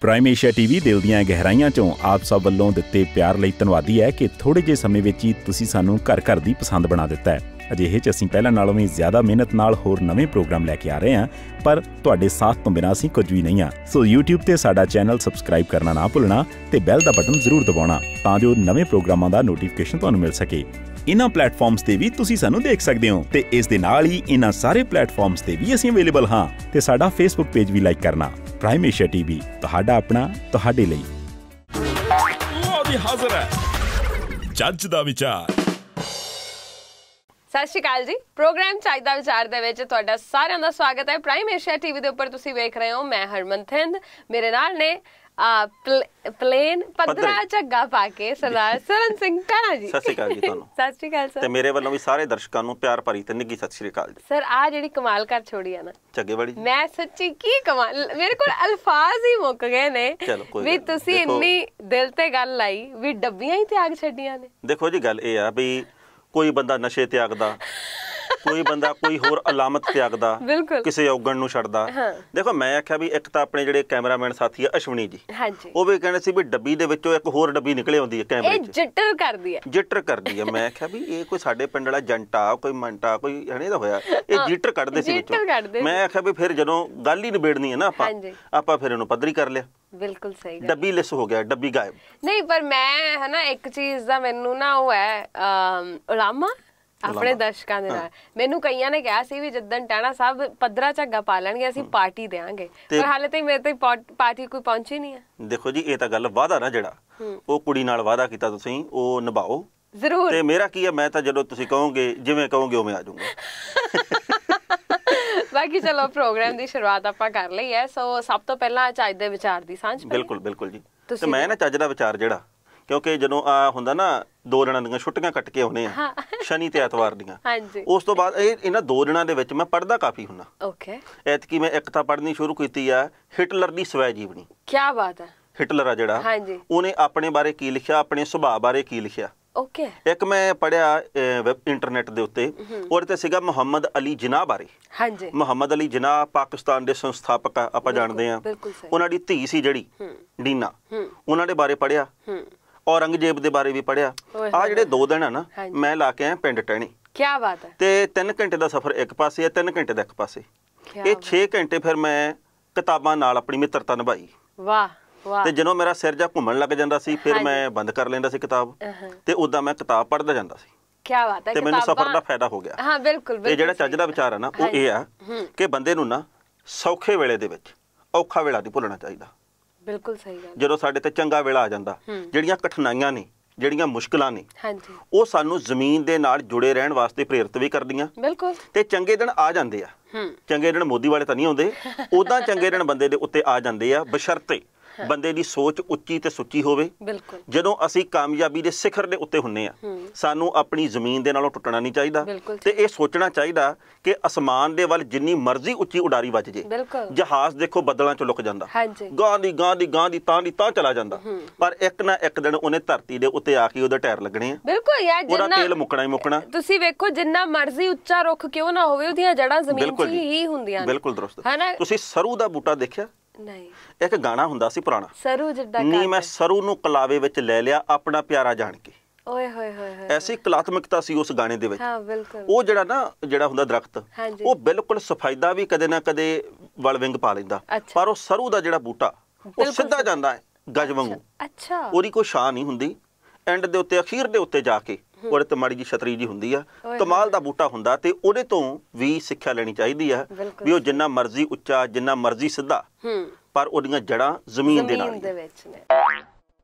Prime Asia TV ਦਿਲ ਦੀਆਂ ਗਹਿਰਾਈਆਂ ਚੋਂ ਆਪ ਸਭ ਵੱਲੋਂ ਦਿੱਤੇ ਪਿਆਰ ਲਈ ਧੰਨਵਾਦੀ ਹੈ ਕਿ ਥੋੜੇ ਜਿਹੇ ਸਮੇਂ ਵਿੱਚ ਹੀ ਤੁਸੀਂ ਸਾਨੂੰ ਘਰ ਘਰ ਦੀ ਪਸੰਦ ਬਣਾ ਦਿੱਤਾ ਹੈ। ਅਜਿਹੇ 'ਚ ਅਸੀਂ ਪਹਿਲਾਂ ਨਾਲੋਂ ਵੀ ਜ਼ਿਆਦਾ ਮਿਹਨਤ ਨਾਲ ਹੋਰ ਨਵੇਂ ਪ੍ਰੋਗਰਾਮ ਲੈ ਕੇ ਆ ਰਹੇ ਹਾਂ, ਪਰ ਤੁਹਾਡੇ ਸਾਥ ਤੋਂ ਬਿਨਾਂ ਅਸੀਂ ਕੁਝ ਵੀ ਨਹੀਂ ਹਾਂ। ਸੋ YouTube ਤੇ ਸਾਡਾ ਚੈਨਲ ਸਬਸਕ੍ਰਾਈਬ ਕਰਨਾ ਨਾ ਭੁੱਲਣਾ ਤੇ ਬੈਲ ਦਾ ਬਟਨ ਜ਼ਰੂਰ ਦਬਾਉਣਾ ਤਾਂ ਜੋ ਨਵੇਂ ਪ੍ਰੋਗਰਾਮਾਂ ਦਾ ਨੋਟੀਫਿਕੇਸ਼ਨ ਤੁਹਾਨੂੰ ਮਿਲ ਸਕੇ। ਇਨ੍ਹਾਂ ਪਲੇਟਫਾਰਮਸ ਤੇ ਵੀ ਤੁਸੀਂ ਸਾਨੂੰ ਦੇਖ ਸਕਦੇ ਹੋ ਤੇ ਇਸ ਦੇ ਨਾਲ ਹੀ ਇਨ੍ਹਾਂ ਸਾਰੇ ਪਲੇਟਫਾਰਮਸ ਤੇ ਵੀ ਅਸੀਂ ਅਵੇਲੇਬਲ ਹਾਂ ਤੇ ਸਾਡਾ Facebook ਪੇਜ ਵੀ ਲਾਈਕ ਕਰਨਾ। ਪ੍ਰਾਈਮ ਏਸ਼ੀਆ ਟੀਵੀ, ਤੁਹਾਡਾ ਆਪਣਾ, ਤੁਹਾਡੇ ਲਈ। ਉਹ ਵੀ ਹਾਜ਼ਰ ਹੈ ਜੱਜ ਦਾ ਵਿਚਾਰ। ਸਤਿ ਸ਼੍ਰੀ ਅਕਾਲ ਜੀ। ਪ੍ਰੋਗਰਾਮ ਚੱਜ ਦਾ ਵਿਚਾਰ ਦੇ ਵਿੱਚ ਤੁਹਾਡਾ ਸਾਰਿਆਂ ਦਾ ਸਵਾਗਤ ਹੈ। ਪ੍ਰਾਈਮ ਏਸ਼ੀਆ ਟੀਵੀ ਦੇ ਉੱਪਰ ਤੁਸੀਂ ਵੇਖ ਰਹੇ ਹੋ, ਮੈਂ ਹਰਮਨ ਥਿੰਦ, ਮੇਰੇ ਨਾਲ ਨੇ ਪਲੇਨ ਪੱਧਰਾ ਝੱਗਾ ਪਾ ਕੇ ਸਰਦਾਰ ਸਰਨ ਸਿੰਘ ਟਾਣਾ ਜੀ। ਸਤਿ ਸ਼੍ਰੀ ਅਕਾਲ ਜੀ ਤੁਹਾਨੂੰ। ਸਤਿ ਸ਼੍ਰੀ ਅਕਾਲ ਸਰ। ਤੇ ਮੇਰੇ ਵੱਲੋਂ ਵੀ ਸਾਰੇ ਦਰਸ਼ਕਾਂ ਨੂੰ ਪਿਆਰ ਭਰੀ ਤੇ ਨਿੱਘੀ ਸਤਿ ਸ਼੍ਰੀ ਅਕਾਲ ਜੀ। ਸਰ ਆ ਜਿਹੜੀ ਕਮਾਲ ਕਰ ਛੋੜੀ ਆ ਨਾ ਝੱਗੇ ਵਾਲੀ, ਮੈਂ ਸੱਚੀ ਕੀ ਕਮਾਲ, ਮੇਰੇ ਕੋਲ ਅਲਫਾਜ਼ ਹੀ ਮੁੱਕ ਗਏ ਨੇ ਵੀ ਤੁਸੀਂ ਇੰਨੀ ਦਿਲ ਤੇ ਗੱਲ ਲਾਈ ਵੀ ਡੱਬੀਆਂ ਹੀ ਤਿਆਗ ਛੱਡੀਆਂ ਨੇ। ਦੇਖੋ ਜੀ, ਗੱਲ ਇਹ ਆ ਵੀ ਕੋਈ ਬੰਦਾ ਨਸ਼ੇ ਤਿਆਗਦਾ, ਕੋਈ ਬੰਦਾ ਕੋਈ ਹੋਰ ਅਲਾਮਤ ਤਿਆਗਦਾ, ਕਿਸੇ ਔਗਣ ਨੂੰ ਛੱਡਦਾ। ਦੇਖੋ ਮੈਂ ਆਖਿਆ ਵੀ ਇੱਕ ਤਾਂ ਆਪਣੇ ਜਿਹੜੇ ਕੈਮਰਾਮੈਨ ਸਾਥੀ ਆ ਅਸ਼ਵਨੀ ਜੀ, ਉਹ ਵੀ ਕਹਿੰਦੇ ਸੀ ਵੀ ਡੱਬੀ ਦੇ ਵਿੱਚੋਂ ਇੱਕ ਹੋਰ ਡੱਬੀ ਨਿਕਲੇ ਆਉਂਦੀ ਹੈ ਕੈਮਰੇ 'ਚ, ਜਿੱਟਰ ਕਰਦੀ ਹੈ। ਮੈਂ ਆਖਿਆ ਵੀ ਇਹ ਕੋਈ ਸਾਡੇ ਪਿੰਡ ਵਾਲਾ ਜੰਟਾ, ਕੋਈ ਮੰਟਾ, ਕੋਈ ਹਣੇ ਦਾ ਹੋਇਆ, ਇਹ ਜੀਟਰ ਕੱਢਦੇ ਸੀ ਵਿੱਚੋਂ। ਮੈਂ ਆਖਿਆ ਵੀ ਫਿਰ ਜਦੋਂ ਗੱਲ ਹੀ ਨਿਬੇੜਨੀ ਹੈ ਨਾ ਆਪਾਂ ਫਿਰ ਇਹਨੂੰ ਪੱਧਰੀ ਕਰ ਲਿਆ। ਬਿਲਕੁਲ ਸਹੀ ਗੱਲ। ਡੱਬੀ ਲਿਸ ਹੋ ਗਿਆ, ਡੱਬੀ ਗਾਇਬ। ਨਹੀਂ ਪਰ ਮੈਂ ਹੈ ਨਾ ਇੱਕ ਚੀਜ਼ ਦਾ ਮੈਨੂੰ ਨਾ ਉਹ ਹੈ ਉਲਾਮਾ ਆਪਣੇ ਦਰਸ਼ਕਾਂ ਦੇ ਨਾਲ। ਮੈਨੂੰ ਕਈਆਂ ਨੇ ਕਿਹਾ ਸੀ ਵੀ ਜਿੱਦਣ ਟਾਣਾ ਸਾਹਿਬ ਪੱਧਰਾ ਝੱਗਾ ਪਾ ਲੈਣਗੇ ਅਸੀਂ ਪਾਰਟੀ ਦੇਵਾਂਗੇ, ਪਰ ਹਾਲੇ ਤੱਕ ਮੇਰੇ ਤੇ ਪਾਰਟੀ ਕੋਈ ਪਹੁੰਚੀ ਨਹੀਂ ਹੈ। ਦੇਖੋ ਜੀ, ਇਹ ਤਾਂ ਗੱਲ ਵਾਅਦਾ ਨਾ ਜਿਹੜਾ ਉਹ ਕੁੜੀ ਨਾਲ ਵਾਅਦਾ ਕੀਤਾ ਤੁਸੀਂ ਉਹ ਨਿਭਾਓ ਜ਼ਰੂਰ। ਤੇ ਮੇਰਾ ਕੀ ਹੈ, ਮੈਂ ਤਾਂ ਜਦੋਂ ਤੁਸੀਂ ਕਹੋਗੇ ਜਿਵੇਂ ਕਹੋਗੇ ਉਵੇਂ ਆ ਜਾਊਂਗਾ। ਬਾਕੀ ਚਲੋ ਪ੍ਰੋਗਰਾਮ ਦੀ ਸ਼ੁਰੂਆਤ ਆਪਾਂ ਕਰ ਲਈ ਹੈ। ਸੋ ਸਭ ਤੋਂ ਪਹਿਲਾਂ ਚੱਜ ਦੇ ਵਿਚਾਰ ਦੀ ਸਾਂਝ। ਬਿਲਕੁਲ ਜੀ। ਤੇ ਮੈਂ ਨਾ ਚੱਜ ਦਾ ਵਿਚਾਰ ਜਿਹੜਾ, ਕਿਉਂਕਿ ਜਦੋਂ ਆ ਹੁੰਦਾ ਨਾ 2 ਦਿਨਾਂ ਦੀਆਂ ਛੁੱਟੀਆਂ ਕੱਟ ਕੇ ਆਉਣੇ ਆ, ਸ਼ਨੀ ਤੇ ਐਤਵਾਰ ਦੀਆਂ, ਉਸ ਤੋਂ ਬਾਅਦ ਇਹਨਾਂ 2 ਦਿਨਾਂ ਦੇ ਵਿੱਚ ਮੈਂ ਪੜ੍ਹਦਾ ਕਾਫੀ ਹੁੰਦਾ। ਐਤਕੀ ਮੈਂ ਇੱਕ ਤਾਂ ਪੜ੍ਹਨੀ ਸ਼ੁਰੂ ਕੀਤੀ ਆ ਹਿਟਲਰ ਦੀ ਸਵੈ ਜੀਵਨੀ। ਕੀ ਬਾਤ ਹੈ। ਹਿਟਲਰ ਆ ਜਿਹੜਾ, ਉਹਨੇ ਆਪਣੇ ਬਾਰੇ ਕੀ ਲਿਖਿਆ, ਆਪਣੇ ਸੁਭਾਅ ਬਾਰੇ ਕੀ ਲਿਖਿਆ। ਇੱਕ ਮੈਂ ਪੜ੍ਹਿਆ ਇੰਟਰਨੈਟ ਦੇ ਉੱਤੇ, ਉਹਦੇ ਤੇ ਸੀਗਾ ਮੁਹੰਮਦ ਅਲੀ ਜਿਨਾਹ ਬਾਰੇ। ਮੁਹੰਮਦ ਅਲੀ ਜਿਨਾਹ ਪਾਕਿਸਤਾਨ ਦੇ ਸੰਸਥਾਪਕ ਆ, ਆਪਾਂ ਜਾਣਦੇ ਹਾਂ। ਉਹਨਾਂ ਦੀ ਧੀ ਸੀ ਜਿਹੜੀ ਡੀਨਾ, ਉਹਨਾਂ ਦੇ ਬਾਰੇ ਪੜ੍ਹਿਆ। ਔਰੰਗਜ਼ੇਬ ਦੇ ਬਾਰੇ ਵੀ ਪੜ੍ਹਿਆ। ਆਹ ਜਿਹੜੇ 2 ਦਿਨ ਆ ਨਾ, ਮੈਂ ਲਾ ਕੇ ਆਇਆ ਪਿੰਡ ਟਹਿਣੀ। ਕੀ ਬਾਤ ਹੈ। ਤੇ 3 ਘੰਟੇ ਦਾ ਸਫ਼ਰ ਇੱਕ ਪਾਸੇ ਹੈ, 3 ਘੰਟੇ ਦਾ ਇੱਕ ਪਾਸੇ। ਇਹ 6 ਘੰਟੇ ਫਿਰ ਮੈਂ ਕਿਤਾਬਾਂ ਨਾਲ ਆਪਣੀ ਮਿੱਤਰਤਾ ਨਿਭਾਈ। ਤੇ ਜਦੋਂ ਮੇਰਾ ਸਿਰ ਜਾ ਘੁੰਮਣ ਲੱਗ ਜਾਂਦਾ ਸੀ, ਫਿਰ ਮੈਂ ਬੰਦ ਕਰ ਲੈਂਦਾ ਸੀ ਕਿਤਾਬ, ਤੇ ਉਦਾਂ ਮੈਂ ਕਿਤਾਬ ਪੜ੍ਹਦਾ ਜਾਂਦਾ ਸੀ। ਕੀ ਬਾਤ ਹੈ। ਤੇ ਮੈਨੂੰ ਸਫ਼ਰ ਦਾ ਫਾਇਦਾ ਹੋ ਗਿਆ। ਹਾਂ ਬਿਲਕੁਲ। ਇਹ ਜਿਹੜਾ ਚੱਜ ਦਾ ਵਿਚਾਰ ਆ ਨਾ, ਉਹ ਇਹ ਆ ਕਿ ਬੰਦੇ ਨੂੰ ਨਾ ਸੌਖੇ ਵੇਲੇ ਦੇ ਵਿੱਚ ਔਖਾ ਵੇਲਾ ਨਹੀਂ ਭੁੱਲਣਾ ਚਾਹੀਦਾ। ਬਿਲਕੁਲ ਸਹੀ ਗੱਲ। ਜਦੋਂ ਸਾਡੇ ਤੇ ਚੰਗਾ ਵੇਲਾ ਆ ਜਾਂਦਾ, ਜਿਹੜੀਆਂ ਕਠਿਨਾਈਆਂ ਨੇ, ਜਿਹੜੀਆਂ ਮੁਸ਼ਕਲਾਂ ਨੇ, ਉਹ ਸਾਨੂੰ ਜ਼ਮੀਨ ਦੇ ਨਾਲ ਜੁੜੇ ਰਹਿਣ ਵਾਸਤੇ ਪ੍ਰੇਰਿਤ ਵੀ ਕਰਦੀਆਂ। ਬਿਲਕੁਲ। ਤੇ ਚੰਗੇ ਦਿਨ ਆ ਜਾਂਦੇ ਆ। ਚੰਗੇ ਦਿਨ ਮੋਦੀ ਵਾਲੇ ਤਾਂ ਨਹੀਂ ਆਉਂਦੇ, ਉਦਾਂ ਚੰਗੇ ਦਿਨ ਬੰਦੇ ਦੇ ਉੱਤੇ ਆ ਜਾਂਦੇ ਆ, ਬਸ਼ਰਤੇ ਬੰਦੇ ਦੀ ਸੋਚ ਉੱਚੀ ਤੇ ਸੁੱਚੀ ਹੋਵੇ। ਜਦੋਂ ਅਸੀਂ ਕਾਮਯਾਬੀ ਦੇ ਸਿਖਰ ਦੇ ਉੱਤੇ ਹੁੰਨੇ ਆ, ਸਾਨੂੰ ਆਪਣੀ ਜ਼ਮੀਨ ਦੇ ਨਾਲੋਂ ਟੁੱਟਣਾ ਨਹੀਂ ਚਾਹੀਦਾ ਤੇ ਇਹ ਸੋਚਣਾ ਚਾਹੀਦਾ ਕਿ ਅਸਮਾਨ ਦੇ ਵੱਲ ਜਿੰਨੀ ਮਰਜ਼ੀ ਉੱਚੀ ਉਡਾਰੀ ਵੱਜ ਜੇ, ਜਹਾਜ਼ ਦੇਖੋ ਬੱਦਲਾਂ 'ਚ ਲੁਕ ਜਾਂਦਾ, ਗਾਂ ਦੀ ਤਾਂ ਚਲਾ ਜਾਂਦਾ, ਪਰ ਇੱਕ ਨਾ ਇੱਕ ਦਿਨ ਉਹਨੇ ਧਰਤੀ ਦੇ ਉੱਤੇ ਆ ਕੇ ਉਹਦੇ ਟਾਇਰ ਲੱਗਣੇ ਆ। ਉਹਦਾ ਤੇਲ ਮੁੱਕਣਾ ਹੀ ਮੁੱਕਣਾ। ਤੁਸੀਂ ਵੇਖੋ, ਜਿੰਨਾ ਮਰਜ਼ੀ ਉੱਚਾ ਰੁੱਖ ਕਿਉਂ ਨਾ ਹੋਵੇ, ਉਹਦੀਆਂ ਜੜ੍ਹਾਂ ਜ਼ਮੀਨ 'ਚ ਹੀ ਹੁੰਦੀਆਂ ਨੇ। ਬਿਲਕੁਲ ਦਰੁਸਤ। ਤੁਸੀਂ ਸਰੂ ਦਾ ਬੂਟਾ ਦੇਖਿਆ? ਨਹੀਂ। ਇੱਕ ਗਾਣਾ ਹੁੰਦਾ ਸੀ ਪੁਰਾਣਾ, ਸਰੂ ਜਿੱਡਾ ਨੀ ਮੈਂ ਸਰੂ ਨੂੰ ਕਲਾਵੇ ਵਿੱਚ ਲੈ ਲਿਆ ਆਪਣਾ ਪਿਆਰਾ ਜਾਣ ਕੇ। ਓਏ ਹੋਏ ਹੋਏ ਹੋਏ। ਐਸੀ ਕਲਾਤਮਕਤਾ ਸੀ ਉਸ ਗਾਣੇ ਦੇ ਵਿੱਚ। ਉਹ ਜਿਹੜਾ ਹੁੰਦਾ ਦਰਖਤ, ਉਹ ਬਿਲਕੁਲ ਸਫਾਇਦਾ ਵੀ ਕਦੇ ਨਾ ਕਦੇ ਵਲ ਵਿੰਗ ਪਾ ਲੈਂਦਾ, ਪਰ ਉਹ ਸਰੂ ਦਾ ਜਿਹੜਾ ਬੂਟਾ ਉਹ ਸਿੱਧਾ ਜਾਂਦਾ ਹੈ ਗੱਜ ਵਾਂਗੂ। ਉਹਦੀ ਕੋਈ ਸ਼ਾਨ ਨਹੀਂ ਹੁੰਦੀ। ਐਂਡ ਦੇ ਉੱਤੇ, ਅਖੀਰ ਦੇ ਉੱਤੇ ਜਾ ਕੇ ਉਹਦੇ ਤੇ ਮਾੜੀ ਜੀ ਛਤਰੀ ਜੀ ਹੁੰਦੀ ਆ। ਕਮਾਲ ਦਾ ਬੂਟਾ ਹੁੰਦਾ, ਤੇ ਉਹਦੇ ਤੋਂ ਵੀ ਸਿੱਖਿਆ ਲੈਣੀ ਚਾਹੀਦੀ ਆ ਵੀ ਉਹ ਜਿੰਨਾ ਮਰਜ਼ੀ ਉੱਚਾ, ਜਿੰਨਾ ਮਰਜ਼ੀ ਸਿੱਧਾ, ਪਰ ਉਹਦੀਆਂ ਜੜ੍ਹਾਂ ਜ਼ਮੀਨ ਦੇ ਨਾਲ ਨੇ।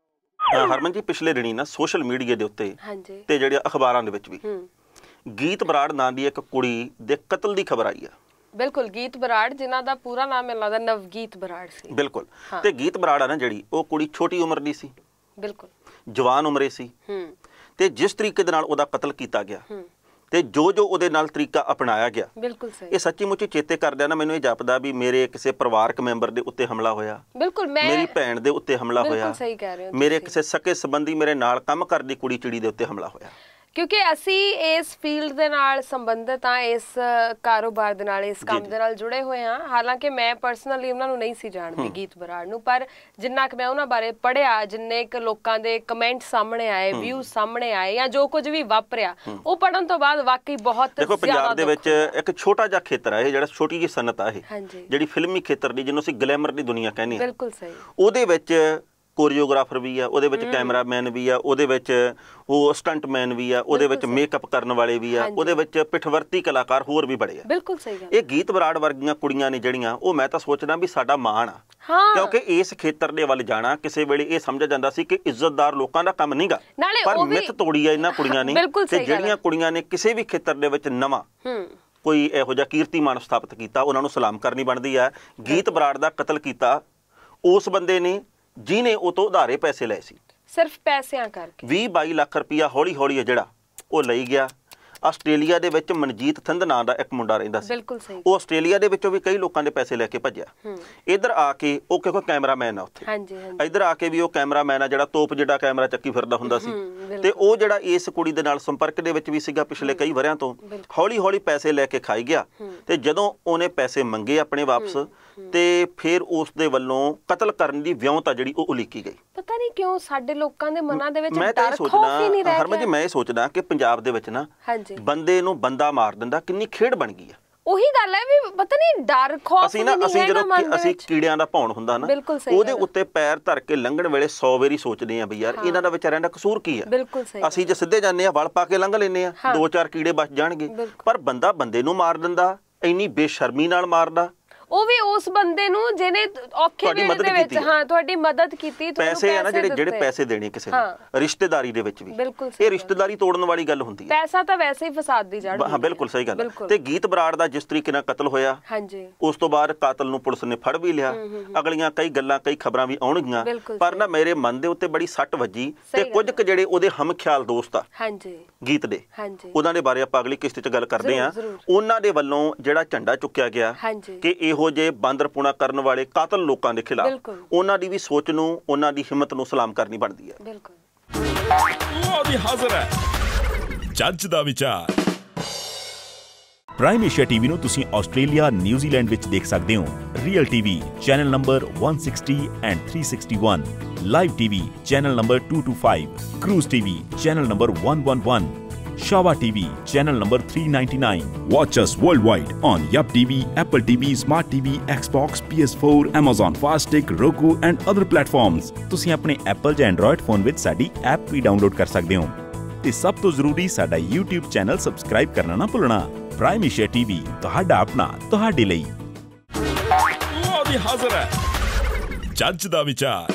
ਹਰਮਨ ਜੀ, ਪਿਛਲੇ ਦਿਨੀ ਨਾ ਸੋਸ਼ਲ ਮੀਡੀਆ ਦੇ ਉੱਤੇ ਤੇ ਜਿਹੜੇ ਅਖਬਾਰਾਂ ਦੇ ਵਿੱਚ ਵੀ ਗੀਤ ਬਰਾੜ ਨਾਂ ਦੀ ਇੱਕ ਕੁੜੀ ਦੇ ਕਤਲ ਦੀ ਖਬਰ ਆਈ ਆ। ਬਿਲਕੁਲ। ਗੀਤ ਬਰਾੜ, ਜਿਨ੍ਹਾਂ ਦਾ ਪੂਰਾ ਨਾਮ ਮੈਨੂੰ ਲੱਗਦਾ ਨਵਗੀਤ ਬਰਾੜ ਸੀ। ਬਿਲਕੁਲ। ਤੇ ਗੀਤ ਬਰਾੜ ਆ ਨਾ ਜਿਹੜੀ, ਉਹ ਕੁੜੀ ਛੋਟੀ ਉਮਰ ਦੀ ਸੀ, ਬਿਲਕੁਲ ਜਵਾਨ ਉਮਰੇ ਸੀ। ਤੇ ਜਿਸ ਤਰੀਕੇ ਦੇ ਨਾਲ ਉਹਦਾ ਕਤਲ ਕੀਤਾ ਗਿਆ, ਤੇ ਜੋ ਉਹਦੇ ਨਾਲ ਤਰੀਕਾ ਅਪਣਾਇਆ ਗਿਆ, ਬਿਲਕੁਲ ਸਹੀ। ਇਹ ਸੱਚੀ ਮੁੱਚੀ ਚੇਤੇ ਕਰਦਿਆਂ ਨਾ ਮੈਨੂੰ ਇਹ ਜਾਪਦਾ ਵੀ ਮੇਰੇ ਕਿਸੇ ਪਰਿਵਾਰਕ ਮੈਂਬਰ ਦੇ ਉੱਤੇ ਹਮਲਾ ਹੋਇਆ, ਮੇਰੀ ਭੈਣ ਦੇ ਉੱਤੇ ਹਮਲਾ ਹੋਇਆ, ਮੇਰੇ ਕਿਸੇ ਸਕੇ ਸੰਬੰਧੀ, ਮੇਰੇ ਨਾਲ ਕੰਮ ਕਰਦੀ ਕੁੜੀ ਚਿੜੀ ਦੇ ਉੱਤੇ ਹਮਲਾ ਹੋਇਆ। ਕਿਉਂਕਿ ਅਸੀਂ ਇਸ ਫੀਲਡ ਦੇ ਨਾਲ ਸੰਬੰਧਿਤ ਹਾਂ, ਇਸ ਕਾਰੋਬਾਰ ਦੇ ਨਾਲ, ਇਸ ਕੰਮ ਦੇ ਨਾਲ ਜੁੜੇ ਹੋਏ ਹਾਂ। ਹਾਲਾਂਕਿ ਮੈਂ ਪਰਸਨਲੀ ਉਹਨਾਂ ਨੂੰ ਨਹੀਂ ਸੀ ਜਾਣਦੀ, ਗੀਤ ਬਰਾੜ ਨੂੰ, ਪਰ ਜਿੰਨਾ ਕਿ ਮੈਂ ਉਹਨਾਂ ਬਾਰੇ ਪੜ੍ਹਿਆ, ਜਿੰਨੇ ਕੁ ਲੋਕਾਂ ਦੇ ਕਮੈਂਟ ਸਾਹਮਣੇ ਆਏ, ਵਿਊ ਸਾਹਮਣੇ ਆਏ, ਜਾਂ ਜੋ ਕੁਝ ਵੀ ਵਾਪਰਿਆ, ਉਹ ਪੜ੍ਹਨ ਤੋਂ ਬਾਅਦ ਵਾਕਈ ਬਹੁਤ ਦੇਖੋ ਪੰਜਾਬ ਦੇ ਵਿੱਚ ਇੱਕ ਛੋਟਾ ਜਿਹਾ ਖੇਤਰ ਹੈ ਇਹ, ਜਿਹੜਾ ਛੋਟੀ ਜਿਹੀ ਸਨਅਤ ਹੈ ਇਹ, ਜਿਹੜੀ ਫਿਲਮੀ ਖੇਤਰ ਦੀ, ਜਿਹਨੂੰ ਅਸੀਂ ਗਲੈਮਰ ਦੀ ਦੁਨੀਆ ਕਹਿੰਦੇ ਹਾਂ, ਬਿਲਕੁਲ ਸਹੀ, ਉਹਦੇ ਵਿੱਚ ਕੋਰੀਓਗ੍ਰਾਫਰ ਵੀ ਆ, ਉਹਦੇ ਵਿੱਚ ਕੈਮਰਾਮੈਨ ਵੀ ਆ, ਉਹਦੇ ਵਿੱਚ ਉਹ ਸਟੰਟਮੈਨ ਵੀ ਆ, ਉਹਦੇ ਵਿੱਚ ਮੇਕਅਪ ਕਰਨ ਵਾਲੇ ਵੀ ਆ, ਉਹਦੇ ਵਿੱਚ ਪਿੱਠਵਰਤੀ ਕਲਾਕਾਰ ਹੋਰ ਵੀ ਬੜੇ ਆ। ਬਿਲਕੁਲ ਸਹੀ ਗੱਲ। ਇਹ ਗੀਤ ਬਰਾੜ ਵਰਗੀਆਂ ਕੁੜੀਆਂ ਨੇ ਜਿਹੜੀਆਂ, ਉਹ ਮੈਂ ਤਾਂ ਸੋਚਦਾ ਵੀ ਸਾਡਾ ਮਾਣ ਆ, ਕਿਉਂਕਿ ਇਸ ਖੇਤਰ ਦੇ ਵੱਲ ਜਾਣਾ ਕਿਸੇ ਵੇਲੇ ਇਹ ਸਮਝਿਆ ਜਾਂਦਾ ਸੀ ਕਿ ਇੱਜ਼ਤਦਾਰ ਲੋਕਾਂ ਦਾ ਕੰਮ ਨਹੀਂਗਾ, ਪਰ ਮਿੱਥ ਤੋੜੀ ਆ ਇਹਨਾਂ ਕੁੜੀਆਂ ਨੇ। ਤੇ ਜਿਹੜੀਆਂ ਕੁੜੀਆਂ ਨੇ ਕਿਸੇ ਵੀ ਖੇਤਰ ਦੇ ਵਿੱਚ ਨਵਾਂ ਕੋਈ ਇਹੋ ਜਿਹਾ ਕੀਰਤੀਮਾਨ ਸਥਾਪਿਤ ਕੀਤਾ, ਉਹਨਾਂ ਨੂੰ ਸਲਾਮ ਕਰਨੀ ਬਣਦੀ ਆ। ਗੀਤ ਬਰਾੜ ਦਾ ਕਤਲ ਕੀਤਾ ਉਸ ਬੰਦੇ ਨੇ ਜਿਹਨੇ ਉਹ ਤੋਂ ਉਧਾਰੇ ਪੈਸੇ ਲਏ ਸੀ, ਸਿਰਫ ਪੈਸਿਆਂ ਕਰਕੇ। 20-22 ਲੱਖ ਰੁਪਇਆ ਹੌਲੀ ਹੌਲੀ ਜਿਹੜਾ ਉਹ ਲਈ ਗਿਆ। ਆਸਟ੍ਰੇਲੀਆ ਦੇ ਵਿੱਚ ਮਨਜੀਤ ਥਿੰਦ ਨਾਂ ਦਾ ਇੱਕ ਮੁੰਡਾ ਰਹਿੰਦਾ ਸੀ, ਬਿਲਕੁਲ ਸਹੀ, ਉਹ ਆਸਟ੍ਰੇਲੀਆ ਦੇ ਵਿੱਚੋਂ ਵੀ ਕਈ ਲੋਕਾਂ ਦੇ ਪੈਸੇ ਲੈ ਕੇ ਭੱਜਿਆ। ਇੱਧਰ ਆ ਕੇ ਉਹ ਕਿਉਂਕਿ ਕੈਮਰਾਮੈਨ ਆ ਉੱਥੇ, ਇੱਧਰ ਆ ਕੇ ਵੀ ਉਹ ਕੈਮਰਾਮੈਨ ਆ ਜਿਹੜਾ ਤੋਪ ਜਿਹੜਾ ਕੈਮਰਾ ਚੱਕੀ ਫਿਰਦਾ ਹੁੰਦਾ ਸੀ, ਤੇ ਉਹ ਜਿਹੜਾ ਇਸ ਕੁੜੀ ਦੇ ਨਾਲ ਸੰਪਰਕ ਦੇ ਵਿੱਚ ਵੀ ਸੀਗਾ ਪਿਛਲੇ ਕਈ ਵਰਿਆਂ ਤੋਂ, ਹੌਲੀ ਹੌਲੀ ਪੈਸੇ ਲੈ ਕੇ ਖਾਈ ਗਿਆ। ਤੇ ਜਦੋਂ ਉਹਨੇ ਪੈਸੇ ਮੰਗੇ ਆਪਣੇ ਵਾਪਸ, ਤੇ ਫਿਰ ਉਸ ਦੇ ਵੱਲੋਂ ਕਤਲ ਕਰਨ ਦੀ ਵਿਉਂਤ ਆ ਜਿਹੜੀ ਉਹ ਉਲੀਕੀ ਗਈ। ਪਤਾ ਨਹੀਂ ਕਿਉਂ ਸਾਡੇ ਲੋਕਾਂ ਦੇ ਮਨਾਂ ਦੇ ਵਿੱਚ ਡਰ ਖੌਫ ਹੀ ਨਹੀਂ ਰਹਿ ਗਿਆ। ਹਰਮਨ ਜੀ, ਮੈਂ ਇਹ ਸੋਚਦਾ ਕਿ ਪੰਜਾਬ ਦੇ ਵਿੱਚ ਨਾ ਬੰਦੇ ਨੂੰ ਬੰਦਾ ਮਾਰ ਦਿੰਦਾ ਕਿੰਨੀ ਖੇਡ ਬਣ ਗਈ ਆ। ਉਹੀ ਗੱਲ ਹੈ ਵੀ ਪਤਾ ਨਹੀਂ ਡਰ ਖੌਫ ਨਹੀਂ ਹੈਗਾ ਮਨ ਦੇ ਵਿੱਚ। ਅਸੀਂ ਕੀੜਿਆਂ ਦਾ ਭੌਣ ਹੁੰਦਾ ਨਾ, ਉਹਦੇ ਉੱਤੇ ਪੈਰ ਧਰ ਕੇ ਲੰਘਣ ਵੇਲੇ 100 ਵਾਰੀ ਸੋਚਦੇ ਆ ਵੀ ਯਾਰ ਇਹਨਾਂ ਦਾ ਵਿਚਾਰਿਆਂ ਦਾ ਕਸੂਰ ਕੀ ਆ। ਅਸੀਂ ਜੇ ਸਿੱਧੇ ਜਾਂਦੇ ਆ, ਵਲ ਪਾ ਕੇ ਲੰਘ ਲੈਂਦੇ ਆ, 2-4 ਕੀੜੇ ਬਚ ਜਾਣਗੇ, ਪਰ ਬੰਦਾ ਬੰਦੇ ਨੂੰ ਮਾਰ ਦਿੰਦਾ, ਇੰਨੀ ਬੇਸ਼ਰਮੀ ਨਾਲ ਮਾਰਦਾ। ਉਹ ਵੀ ਉਸ ਬੰਦੇ ਨੂੰ ਜਿਹਨੇ ਔਖੇ ਵੇਲੇ ਦੇ ਵਿੱਚ ਤੁਹਾਡੀ ਮਦਦ ਕੀਤੀ, ਪੈਸੇ ਆ ਨਾ ਜਿਹੜੇ ਪੈਸੇ ਦੇਣੇ ਕਿਸੇ ਨੂੰ ਰਿਸ਼ਤੇਦਾਰੀ ਦੇ ਵਿੱਚ ਵੀ, ਇਹ ਰਿਸ਼ਤੇਦਾਰੀ ਤੋੜਨ ਵਾਲੀ ਗੱਲ ਹੁੰਦੀ ਹੈ। ਪੈਸਾ ਤਾਂ ਵੈਸੇ ਹੀ ਫਸਾਦ ਦੀ ਜੜ ਹੁੰਦੀ ਹੈ। ਬਿਲਕੁਲ ਸਹੀ ਗੱਲ। ਤੇ ਗੀਤ ਬਰਾੜ ਦਾ ਜਿਸ ਤਰੀਕੇ ਨਾਲ ਕਤਲ ਹੋਇਆ, ਉਸ ਤੋਂ ਬਾਅਦ ਕਾਤਲ ਨੂੰ ਪੁਲਿਸ ਨੇ ਫੜ ਵੀ ਲਿਆ। ਅਗਲੀਆਂ ਕਈ ਗੱਲਾਂ, ਕਈ ਖਬਰਾਂ ਵੀ ਆਉਣਗੀਆਂ, ਪਰ ਨਾ ਮੇਰੇ ਮਨ ਦੇ ਉੱਤੇ ਬੜੀ ਸੱਟ ਵੱਜੀ। ਤੇ ਕੁਝ ਕੁ ਜਿਹੜੇ ਉਹਦੇ ਹਮਖਿਆਲ ਦੋਸਤ ਆ ਗੀਤ ਦੇ, ਉਹਨਾਂ ਦੇ ਬਾਰੇ ਆਪਾਂ ਅਗਲੀ ਕਿਸ਼ਤ 'ਚ ਗੱਲ ਕਰਦੇ ਹਾਂ। ਉਹਨਾਂ ਦੇ ਵੱਲੋਂ ਜਿਹੜਾ ਝੰਡਾ ਚੁੱਕਿਆ ਗਿਆ ਕਿ ਇਹੋ ਜਿਹੇ ਬਾਂਦਰਪੁਣਾ ਕਰਨ ਵਾਲੇ ਕਾਤਲ ਲੋਕਾਂ ਦੇ ਖਿਲਾਫ, ਉਹਨਾਂ ਦੀ ਵੀ ਸੋਚ ਨੂੰ, ਉਹਨਾਂ ਦੀ ਹਿੰਮਤ ਨੂੰ ਸਲਾਮ ਕਰਨੀ ਬਣਦੀ ਹੈ। ਬਿਲਕੁਲ। ਉਹ ਵੀ ਹਾਜ਼ਰ ਹੈ ਜੱਜ ਦਾ ਵਿਚਾਰ। ਪ੍ਰਾਈਮ ਏਸ਼ੀਆ ਟੀਵੀ ਨੂੰ ਤੁਸੀਂ ਆਸਟ੍ਰੇਲੀਆ, ਨਿਊਜ਼ੀਲੈਂਡ ਵਿੱਚ ਦੇਖ ਸਕਦੇ ਹੋ। Real TV channel number 160 and 361, live TV channel number 225, cruise TV channel number 111, Shava TV channel number 399. Watch us worldwide on Yup TV, Apple TV, Smart TV, Xbox, PS4, Amazon Fire Stick, Roku and other platforms. ਤੁਸੀਂ ਆਪਣੇ Apple ਜਾਂ Android phone ਵਿੱਚ ਸਾਡੀ app ਵੀ download ਕਰ ਸਕਦੇ ਹੋ। ਤੇ ਸਭ ਤੋਂ ਜ਼ਰੂਰੀ ਸਾਡਾ YouTube ਚੈਨਲ ਸਬਸਕ੍ਰਾਈਬ ਕਰਨਾ ਨਾ ਭੁੱਲਣਾ। ਪ੍ਰਾਈਮ ਏਸ਼ੀਆ ਟੀਵੀ ਤੁਹਾਡਾ ਆਪਣਾ, ਤੁਹਾਡੇ ਲਈ। ਉਹ ਵੀ ਹਾਜ਼ਰ ਹੈ ਜੱਜ ਦਾ ਵਿਚਾਰ।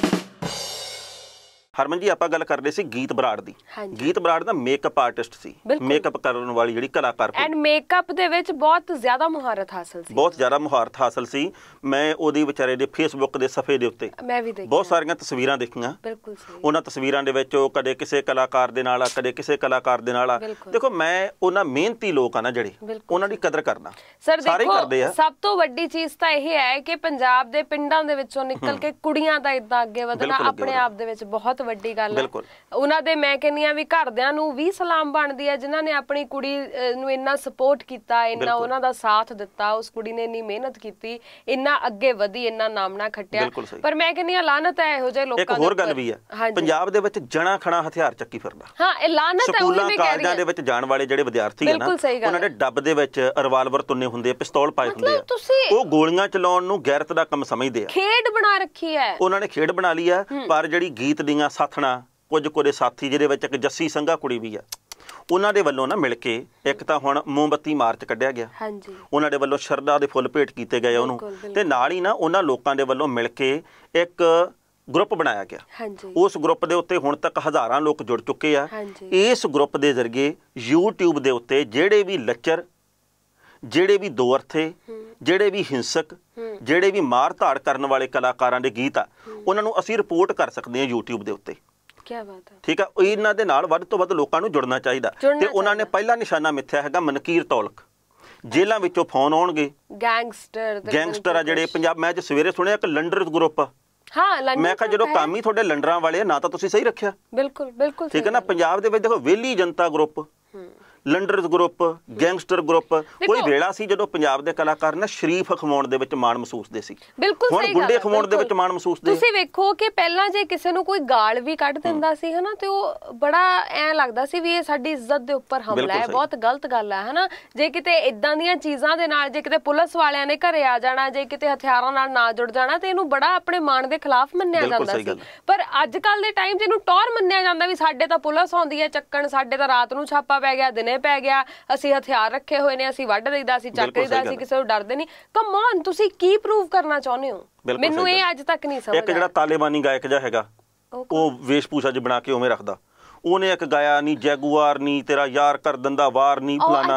ਹਰਮਨ ਜੀ, ਆਪਾਂ ਗੱਲ ਕਰਦੇ ਸੀ ਗੀਤ ਬਰਾੜ ਦੀ। ਗੀਤ ਬਰਾੜ ਦਾ ਮੇਕਅਪ ਆਰਟਿਸਟ ਸੀ, ਮੇਕਅਪ ਕਰਨ ਵਾਲੀ ਜਿਹੜੀ ਕਲਾਕਾਰ, ਐਂਡ ਮੇਕਅਪ ਦੇ ਵਿੱਚ ਬਹੁਤ ਜ਼ਿਆਦਾ ਮੁਹਾਰਤ ਹਾਸਲ ਸੀ, ਬਹੁਤ ਜ਼ਿਆਦਾ ਮੁਹਾਰਤ ਹਾਸਲ ਸੀ। ਮੈਂ ਉਹਦੀ ਵਿਚਾਰੇ ਦੇ ਫੇਸਬੁੱਕ ਦੇ ਸਫੇ ਦੇ ਉੱਤੇ ਬਹੁਤ ਸਾਰੀਆਂ ਤਸਵੀਰਾਂ ਦੇਖੀਆਂ। ਉਹਨਾਂ ਤਸਵੀਰਾਂ ਦੇ ਵਿੱਚ ਉਹ ਕਦੇ ਕਿਸੇ ਕਲਾਕਾਰ ਦੇ ਨਾਲ ਆ, ਕਦੇ ਕਿਸੇ ਕਲਾਕਾਰ ਦੇ ਨਾਲ ਆ। ਦੇਖੋ, ਮੈਂ ਉਹਨਾਂ ਮਿਹਨਤੀ ਲੋਕ ਆ ਨਾ ਜਿਹੜੇ, ਉਹਨਾਂ ਦੀ ਕਦਰ ਕਰਨਾ ਸਾਰੇ ਕਰਦੇ ਆ। ਸਭ ਤੋਂ ਵੱਡੀ ਚੀਜ਼ ਤਾਂ ਇਹ ਹੈ ਕਿ ਪੰਜਾਬ ਦੇ ਪਿੰਡਾਂ ਦੇ ਵਿੱਚੋਂ ਨਿਕਲ ਕੇ ਕੁੜੀਆਂ ਦਾ ਇਦਾਂ ਅੱਗੇ ਵਧਣਾ ਆਪਣੇ ਆਪ ਦੇ ਵਿੱਚ ਬਹੁਤ ਵੱਡੀ ਗੱਲ ਹੈ। ਉਹਨਾਂ ਦੇ ਮੈਂ ਕਹਿੰਦੀ ਆ ਵੀ ਘਰਦਿਆਂ ਨੂੰ ਵੀ ਸਲਾਮ ਬਣਦੀ ਹੈ, ਜਿਨ੍ਹਾਂ ਨੇ ਆਪਣੀ ਕੁੜੀ ਨੂੰ ਇੰਨਾ ਸਪੋਰਟ ਕੀਤਾ, ਇੰਨਾ ਉਹਨਾਂ ਦਾ ਸਾਥ ਦਿੱਤਾ। ਉਸ ਕੁੜੀ ਨੇ ਇੰਨੀ ਮਿਹਨਤ ਕੀਤੀ, ਇੰਨਾ ਅੱਗੇ ਵਧੀ, ਇੰਨਾ ਨਾਮਣਾ ਖੱਟਿਆ। ਪਰ ਮੈਂ ਕਹਿੰਦੀ ਆ ਲਾਨਤ ਹੈ ਇਹੋ ਜਿਹੇ ਲੋਕਾਂ ਦੀ। ਇੱਕ ਹੋਰ ਗੱਲ ਵੀ ਹੈ, ਪੰਜਾਬ ਦੇ ਵਿੱਚ ਜਣਾ ਖਣਾ ਹਥਿਆਰ ਚੱਕੀ ਫਿਰਦਾ। ਹਾਂ, ਇਹ ਲਾਨਤ ਹੈ। ਸਕੂਲਾਂ ਕਾਲਜਾਂ ਦੇ ਵਿੱਚ ਜਾਣ ਵਾਲੇ ਜਿਹੜੇ ਵਿਦਿਆਰਥੀ ਆ ਨਾ, ਉਹਨਾਂ ਦੇ ਡੱਬ ਦੇ ਵਿੱਚ ਰਿਵਾਲਵਰ ਤੁੰਨੇ ਹੁੰਦੇ ਆ, ਪਿਸਤੌਲ ਪਾਏ ਹੁੰਦੇ ਆ। ਉਹ ਗੋਲੀਆਂ ਚਲਾਉਣ ਨੂੰ ਗੈਰਤ ਦਾ ਕੰਮ ਸਮਝਦੇ ਆ, ਖੇਡ ਬਣਾ ਰੱਖੀ ਹੈ ਉਹਨਾਂ ਨੇ, ਖੇਡ ਬਣਾ ਲਈ ਆ। ਪਰ ਜਿਹੜੀ ਗੀਤ ਦੀਆਂ ਸਾਥਣਾ, ਕੁਝ ਕੁ ਦੇ ਸਾਥੀ, ਜਿਹਦੇ ਵਿੱਚ ਇੱਕ ਜੱਸੀ ਸੰਘਾ ਕੁੜੀ ਵੀ ਆ, ਉਹਨਾਂ ਦੇ ਵੱਲੋਂ ਨਾ ਮਿਲ ਕੇ ਇੱਕ ਤਾਂ ਹੁਣ ਮੋਮਬੱਤੀ ਮਾਰਚ ਕੱਢਿਆ ਗਿਆ। ਉਹਨਾਂ ਦੇ ਵੱਲੋਂ ਸ਼ਰਧਾ ਦੇ ਫੁੱਲ ਭੇਟ ਕੀਤੇ ਗਏ ਉਹਨੂੰ, ਤੇ ਨਾਲ ਹੀ ਨਾ ਉਹਨਾਂ ਲੋਕਾਂ ਦੇ ਵੱਲੋਂ ਮਿਲ ਕੇ ਇੱਕ ਗਰੁੱਪ ਬਣਾਇਆ ਗਿਆ। ਉਸ ਗਰੁੱਪ ਦੇ ਉੱਤੇ ਹੁਣ ਤੱਕ ਹਜ਼ਾਰਾਂ ਲੋਕ ਜੁੜ ਚੁੱਕੇ ਆ। ਇਸ ਗਰੁੱਪ ਦੇ ਜ਼ਰੀਏ YouTube ਦੇ ਉੱਤੇ ਜਿਹੜੇ ਵੀ ਲੱਚਰ, ਜਿਹੜੇ ਵੀ ਦੋ ਅਰਥੇ, ਜਿਹੜੇ ਵੀ ਹਿੰਸਕ, ਜਿਹੜੇ ਵੀ ਮਾਰ ਧਾੜ ਕਰਨ ਵਾਲੇ ਕਲਾਕਾਰਾਂ ਦੇ ਗੀਤ ਆ, ਉਹਨਾਂ ਨੂੰ ਅਸੀਂ ਰਿਪੋਰਟ ਕਰ ਸਕਦੇ ਹਾਂ YouTube ਦੇ ਉੱਤੇ। ਠੀਕ ਆ, ਇਹਨਾਂ ਦੇ ਨਾਲ ਵੱਧ ਤੋਂ ਵੱਧ ਲੋਕਾਂ ਨੂੰ ਜੁੜਨਾ ਚਾਹੀਦਾ। ਤੇ ਉਹਨਾਂ ਨੇ ਪਹਿਲਾ ਨਿਸ਼ਾਨਾ ਮਿੱਥਿਆ ਹੈਗਾ ਮਨਕੀਰ ਤੌਲਕ। ਜੇਲ੍ਹਾਂ ਵਿੱਚੋਂ ਫੋਨ ਆਉਣਗੇ, ਗੈਂਗਸਟਰ ਆ ਜਿਹੜੇ ਪੰਜਾਬ। ਮੈਂ ਅੱਜ ਸਵੇਰੇ ਸੁਣਿਆ ਇੱਕ ਲੰਡਰ ਗਰੁੱਪ ਮੈਂ ਕਿਹਾ ਜਦੋਂ ਕੰਮ ਹੀ ਤੁਹਾਡੇ ਲੰਡਰਾਂ ਵਾਲੇ ਨਾ ਤਾਂ ਤੁਸੀਂ ਸਹੀ ਰੱਖਿਆ। ਬਿਲਕੁਲ ਬਿਲਕੁਲ ਠੀਕ ਹੈ ਨਾ। ਪੰਜਾਬ ਦੇ ਵਿੱਚ ਦੇਖੋ ਵਿਹਲੀ ਜਨਤਾ ਗਰੁੱਪ, ਲੰਡਰਜ਼ ਗਰੁੱਪ, ਗੈਂਗਸਟਰ ਗਰੁੱਪ, ਕੋਈ ਵੇਲਾ ਸੀ ਜਦੋਂ ਪੰਜਾਬ ਦੇ ਕਲਾਕਾਰ ਨਾ ਸ਼ਰੀਫ ਅਖਵਾਉਣ ਦੇ ਵਿੱਚ ਮਾਣ ਮਹਿਸੂਸਦੇ ਸੀ। ਬਿਲਕੁਲ ਹੁਣ ਗੁੰਡੇ ਅਖਵਾਉਣ ਦੇ ਵਿੱਚ ਮਾਣ ਮਹਿਸੂਸਦੇ। ਤੁਸੀਂ ਵੇਖੋ ਕਿ ਪਹਿਲਾਂ ਜੇ ਕਿਸੇ ਨੂੰ ਕੋਈ ਗਾਲ ਵੀ ਕੱਢ ਦਿੰਦਾ ਸੀ ਹਨਾ ਤੇ ਉਹ ਬੜਾ ਐ ਲੱਗਦਾ ਸੀ ਵੀ ਇਹ ਸਾਡੀ ਇੱਜ਼ਤ ਦੇ ਉੱਪਰ ਹਮਲਾ ਹੈ, ਬਹੁਤ ਗਲਤ ਗੱਲ ਹੈ ਹਨਾ। ਜੇ ਕਿਤੇ ਇਦਾਂ ਦੀਆਂ ਚੀਜ਼ਾਂ ਦੇ ਨਾਲ ਜੇ ਕਿਤੇ ਪੁਲਿਸ ਵਾਲਿਆਂ ਨੇ ਘਰੇ ਆ ਜਾਣਾ, ਜੇ ਕਿਤੇ ਹਥਿਆਰਾਂ ਨਾਲ ਨਾ ਜੁੜ ਜਾਣਾ ਤੇ ਇਹਨੂੰ ਬੜਾ ਆਪਣੇ ਮਾਣ ਦੇ ਖਿਲਾਫ ਮੰਨਿਆ ਜਾਂਦਾ ਸੀ। ਪਰ ਅੱਜ ਕੱਲ ਦੇ ਟਾਈਮ 'ਚ ਇਹਨੂੰ ਟੌਰ ਮੰਨਿਆ ਜਾਂਦਾ ਵੀ ਸਾਡੇ ਤਾਂ ਪੁਲਿਸ ਆਉਂਦੀ ਹੈ ਚੱਕਣ, ਸਾਡੇ ਤਾਂ ਰਾਤ ਨੂੰ ਛਾਪਾ ਪੈ ਗਿਆ, ਦਿਨੇ ਪੈ ਗਿਆ, ਅਸੀਂ ਹਥਿਆਰ ਰੱਖੇ ਹੋਏ ਨੇ, ਅਸੀਂ ਵੱਢ ਲਈਦਾ, ਅਸੀਂ ਚੱਕ ਲਈਦਾ, ਅਸੀਂ ਕਿਸੇ ਨੂੰ ਡਰਦੇ ਨਹੀਂ। ਕਮ ਔਨ, ਤੁਸੀਂ ਕੀ ਪ੍ਰੂਵ ਕਰਨਾ ਚਾਹੁੰਦੇ ਹੋ? ਮੈਨੂੰ ਇਹ ਅੱਜ ਤੱਕ ਨਹੀਂ ਸਮਝ ਆਇਆ। ਇੱਕ ਜਿਹੜਾ ਤਾਲਿਬਾਨੀ ਗਾਇਕ ਜਿਹਾ ਹੈਗਾ ਉਹ ਵੇਸ਼ਭੂਸ਼ਾ ਜਿਹੀ ਬਣਾ ਕੇ ਉਵੇਂ ਰੱਖਦਾ, ਉਹਨੇ ਇੱਕ ਗਾਇਆ ਨਹੀਂ ਜੈਗੂਆਰ ਨਹੀਂ ਤੇਰਾ ਯਾਰ ਕਰ ਦਿੰਦਾ ਵਾਰ ਨਹੀਂ ਫਲਾਣਾ।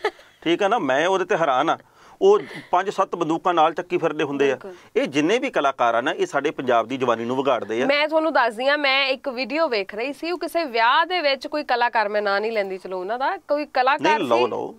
ਠੀਕ ਹੈ ਨਾ। ਮੈਂ ਉਹਦੇ ਤੇ ਹੈਰਾਨ ਆ। ਉਹ 5-7 ਬੰਦੂਕਾਂ ਨਾਲ ਚੱਕੀ ਫਿਰਦੇ ਹੁੰਦੇ ਆ। ਇਹ ਜਿੰਨੇ ਵੀ ਕਲਾਕਾਰ ਆ ਨਾ ਇਹ ਸਾਡੇ ਪੰਜਾਬ ਦੀ ਜਵਾਨੀ ਨੂੰ ਵਿਗਾੜਦੇ ਆ। ਮੈਂ ਤੁਹਾਨੂੰ ਦੱਸਦੀ ਆ, ਮੈਂ ਇੱਕ ਵੀਡੀਓ ਵੇਖ ਰਹੀ ਸੀ, ਉਹ ਕਿਸੇ ਵਿਆਹ ਦੇ ਵਿੱਚ ਕੋਈ ਕਲਾਕਾਰ, ਮੈਂ ਨਾਂ ਨਹੀਂ ਲੈਂਦੀ, ਚਲੋ ਉਹਨਾਂ ਦਾ ਕੋਈ ਕਲਾਕਾਰ ਸੀ। ਲਓ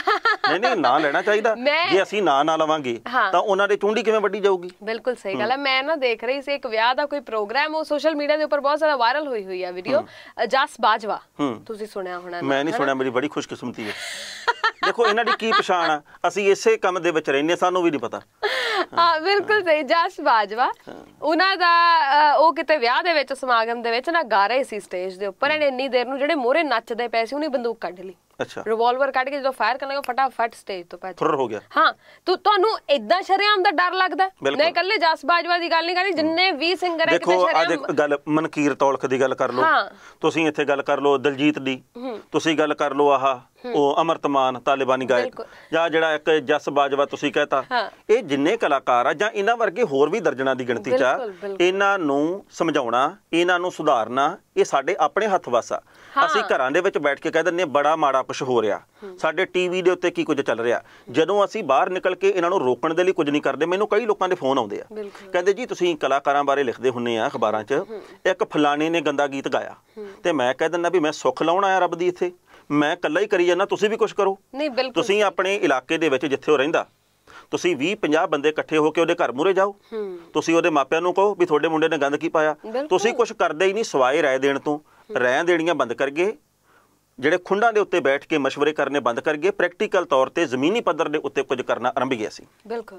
ਨਹੀਂ ਨਾਂ ਲੈਣਾ ਚਾਹੀਦਾ। ਜੇ ਅਸੀਂ ਨਾਂ ਨਾ ਲਵਾਂਗੇ ਤਾਂ ਉਹਨਾਂ ਦੇ ਚੁੰਡੀ ਕਿਵੇਂ ਵੱਢੀ ਜਾਊਗੀ? ਬਿਲਕੁਲ ਸਹੀ ਗੱਲ ਹੈ। ਮੈਂ ਨਾ ਦੇਖ ਰਹੀ ਸੀ ਇੱਕ ਵਿਆਹ ਦਾ ਕੋਈ ਪ੍ਰੋਗਰਾਮ, ਉਹ ਸੋਸ਼ਲ ਮੀਡੀਆ ਦੇ ਉੱਪਰ ਬਹੁਤ ਜ਼ਿਆਦਾ ਵਾਇਰਲ ਹੋਈ ਆ ਵੀਡੀਓ। ਜਸ ਬਾਜਵਾ, ਤੁਸੀਂ ਸੁਣਿਆ ਹੋਣਾ। ਮੈਂ ਨਹੀਂ ਸੁਣਿਆ, ਮੇਰੀ ਬੜੀ ਖੁਸ਼ਕਿਸਮਤੀ ਹੈ। ਦੇਖੋ ਇਹਨਾਂ ਦੀ ਕੀ ਪਛਾਣ ਆ, ਅਸੀਂ ਇਸੇ ਕੰਮ ਦੇ ਵਿੱਚ ਰਹਿੰਦੇ, ਸਾਨੂੰ ਵੀ ਨਹੀਂ ਪਤਾ। ਹਾਂ ਬਿਲਕੁਲ ਸਹੀ। ਜਸ ਬਾਜਵਾ, ਉਹਨਾਂ ਦਾ ਉਹ ਕਿਤੇ ਵਿਆਹ ਦੇ ਵਿੱਚ ਸਮਾਗਮ ਦੇ ਵਿੱਚ ਨਾ ਗਾ ਰਹੇ ਸੀ ਸਟੇਜ ਦੇ ਉੱਪਰ। ਇਹਨੇ ਇੰਨੀ ਦੇਰ ਨੂੰ ਜਿਹੜੇ ਮੋਹਰੇ ਨੱਚਦੇ ਪਏ ਸੀ ਉਹਨੇ ਬੰਦੂਕ ਕੱਢ ਲਈ। ਅੱਛਾ। ਰਿਵਾਲਵਰ ਕੱਢ ਕੇ ਜਦੋਂ ਫਾਇਰ ਕਰਨ ਲੱਗਾ ਫਟਾਫਟ ਸਟੇਜ ਤੋਂ ਭੱਜ ਫੁਰ ਹੋ ਗਿਆ। ਹਾਂ, ਤੁਹਾਨੂੰ ਇਦਾਂ ਸ਼ਰੇਆਮ ਦਾ ਡਰ ਲੱਗਦਾ? ਮੈਂ ਇਕੱਲੇ ਜਸ ਬਾਜਵਾ ਦੀ ਗੱਲ ਨਹੀਂ ਕਰ ਰਹੀ, ਜਿੰਨੇ ਵੀ ਸਿੰਗਰ ਹੈ ਕਿਤੇ ਸ਼ਰੇਆਮ। ਦੇਖੋ ਅੱਜ ਗੱਲ ਮਨਕੀਰ ਤੌਲਖ ਦੀ ਗੱਲ ਕਰ ਲਓ, ਤੁਸੀਂ ਇੱਥੇ ਗੱਲ ਕਰ ਲਓ ਦਲਜੀਤ ਦੀ, ਤੁਸੀਂ ਗੱਲ ਕਰ ਲਓ ਆਹ ਉਹ ਅਮਰਤਮਾਨ ਤਾਲਿਬਾਨੀ ਗਾਇਕ, ਜਾਂ ਜਿਹੜਾ ਇੱਕ ਜਸ ਬਾਜਵਾ ਤੁਸੀਂ ਕਹਤਾ। ਇਹ ਜਿੰਨੇ ਕਲਾਕਾਰ ਆ ਜਾਂ ਇਹਨਾਂ ਵਰਗੇ ਹੋਰ ਵੀ ਦਰਜਨਾਂ ਦੀ ਗਿਣਤੀ 'ਚ ਆ, ਇਹਨਾਂ ਨੂੰ ਸਮਝਾਉਣਾ, ਇਹਨਾਂ ਨੂੰ ਸੁਧਾਰਨਾ ਇਹ ਸਾਡੇ ਆਪਣੇ ਹੱਥ ਵੱਸ ਆ। ਅਸੀਂ ਘਰਾਂ ਦੇ ਵਿੱਚ ਬੈਠ ਕੇ ਕਹਿ ਦਿੰਦੇ ਬੜਾ ਮਾੜਾ ਕੁਝ ਹੋ ਰਿਹਾ, ਸਾਡੇ ਟੀਵੀ ਦੇ ਉੱਤੇ ਕੀ ਕੁਝ ਚੱਲ ਰਿਹਾ। ਜਦੋਂ ਅਸੀਂ ਬਾਹਰ ਨਿਕਲ ਕੇ ਇਹਨਾਂ ਨੂੰ ਰੋਕਣ ਦੇ ਲਈ ਕੁਝ ਨਹੀਂ ਕਰਦੇ, ਮੈਨੂੰ ਕਈ ਲੋਕਾਂ ਦੇ ਫੋਨ ਆਉਂਦੇ ਆ, ਕਹਿੰਦੇ ਜੀ ਤੁਸੀਂ ਕਲਾਕਾਰਾਂ ਬਾਰੇ ਲਿਖਦੇ ਹੁੰਦੇ ਆ ਅਖਬਾਰਾਂ 'ਚ, ਇੱਕ ਫਲਾਣੇ ਨੇ ਗੰਦਾ ਗੀਤ ਗਾਇਆ, ਤੇ ਮੈਂ ਕਹਿ ਦਿੰਦਾ ਵੀ ਮੈਂ ਸੁੱਖ ਲਾਉਣ ਆਇਆ ਰੱਬ ਦੀ ਇੱਥੇ, ਮੈਂ ਇਕੱਲਾ ਹੀ ਕਰੀ ਜਾਂਦਾ, ਤੁਸੀਂ ਵੀ ਕੁਝ ਕਰੋ। ਤੁਸੀਂ ਆਪਣੇ ਇਲਾਕੇ ਦੇ ਵਿੱਚ ਜਿੱਥੇ ਉਹ ਰਹਿੰਦਾ ਤੁਸੀਂ 20-50 ਬੰਦੇ ਇਕੱਠੇ ਹੋ ਕੇ ਉਹਦੇ ਘਰ ਮੂਹਰੇ ਜਾਓ, ਤੁਸੀਂ ਉਹਦੇ ਮਾਪਿਆਂ ਨੂੰ ਕਹੋ ਵੀ ਤੁਹਾਡੇ ਮੁੰਡੇ ਨੇ ਗੰਦ ਕੀ ਪਾਇਆ। ਤੁਸੀਂ ਕੁਝ ਕਰਦੇ ਹੀ ਨਹੀਂ ਸਿਵਾਏ ਰਾਏ ਦੇਣ ਤੋਂ। ਰਾਇ ਦੇਣੀਆਂ ਬੰਦ ਕਰ ਗਏ, ਜਿਹੜੇ ਖੁੰਡਾਂ ਦੇ ਉੱਤੇ ਬੈਠ ਕੇ ਮਸ਼ਵਰੇ ਕਰਨੇ ਬੰਦ ਕਰ ਗਏ, ਪ੍ਰੈਕਟੀਕਲ ਤੌਰ ਤੇ ਜ਼ਮੀਨੀ ਪੱਧਰ ਦੇ ਉੱਤੇ ਕੁਝ ਕਰਨਾ ਆਰੰਭ ਗਿਆ ਸੀ। ਬਿਲਕੁਲ।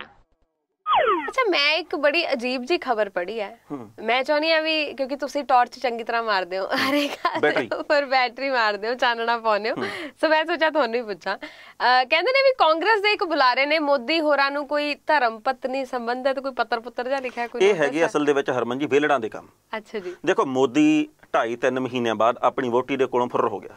ਅੱਛਾ, ਮੈਂ ਇੱਕ ਬੜੀ ਅਜੀਬ ਜੀ ਖਬਰ ਪੜ੍ਹੀ ਹੈ, ਮੈਂ ਚਾਹੁੰਦੀ ਆ ਵੀ ਕਿਉਂਕਿ ਤੁਸੀਂ ਟਾਰਚ ਚੰਗੀ ਤਰ੍ਹਾਂ ਮਾਰਦੇ ਹੋ, ਹਰੇਕ ਉੱਪਰ ਬੈਟਰੀ ਮਾਰਦੇ ਹੋ, ਚਾਨਣਾ ਪਾਉਂਦੇ ਹੋ, ਸੋ ਮੈਂ ਸੋਚਿਆ ਤੁਹਾਨੂੰ ਹੀ ਪੁੱਛਾਂ। ਕਹਿੰਦੇ ਨੇ ਵੀ ਕਾਂਗਰਸ ਦੇ ਇੱਕ ਬੁਲਾਰੇ ਨੇ ਮੋਦੀ ਹੋਰਾਂ ਨੂੰ ਕੋਈ ਧਰਮ ਪਤਨੀ ਸੰਬੰਧਿਤ ਕੋਈ ਪੱਤਰ ਪੁੱਤਰ ਜਿਹਾ ਲਿਖਿਆ ਕੋਈ? ਇਹ ਹੈਗੇ ਅਸਲ ਦੇ ਵਿੱਚ ਹਰਮਨ ਜੀ ਵੇਲੜਾਂ ਦੇ ਕੰਮ। ਅੱਛਾ ਜੀ। ਦੇਖੋ ਮੋਦੀ 2.5-3 ਮਹੀਨਿਆਂ ਬਾਅਦ ਆਪਣੀ ਵੋਟੀ ਦੇ ਕੋਲੋਂ ਫੁਰ ਹੋ ਗਿਆ,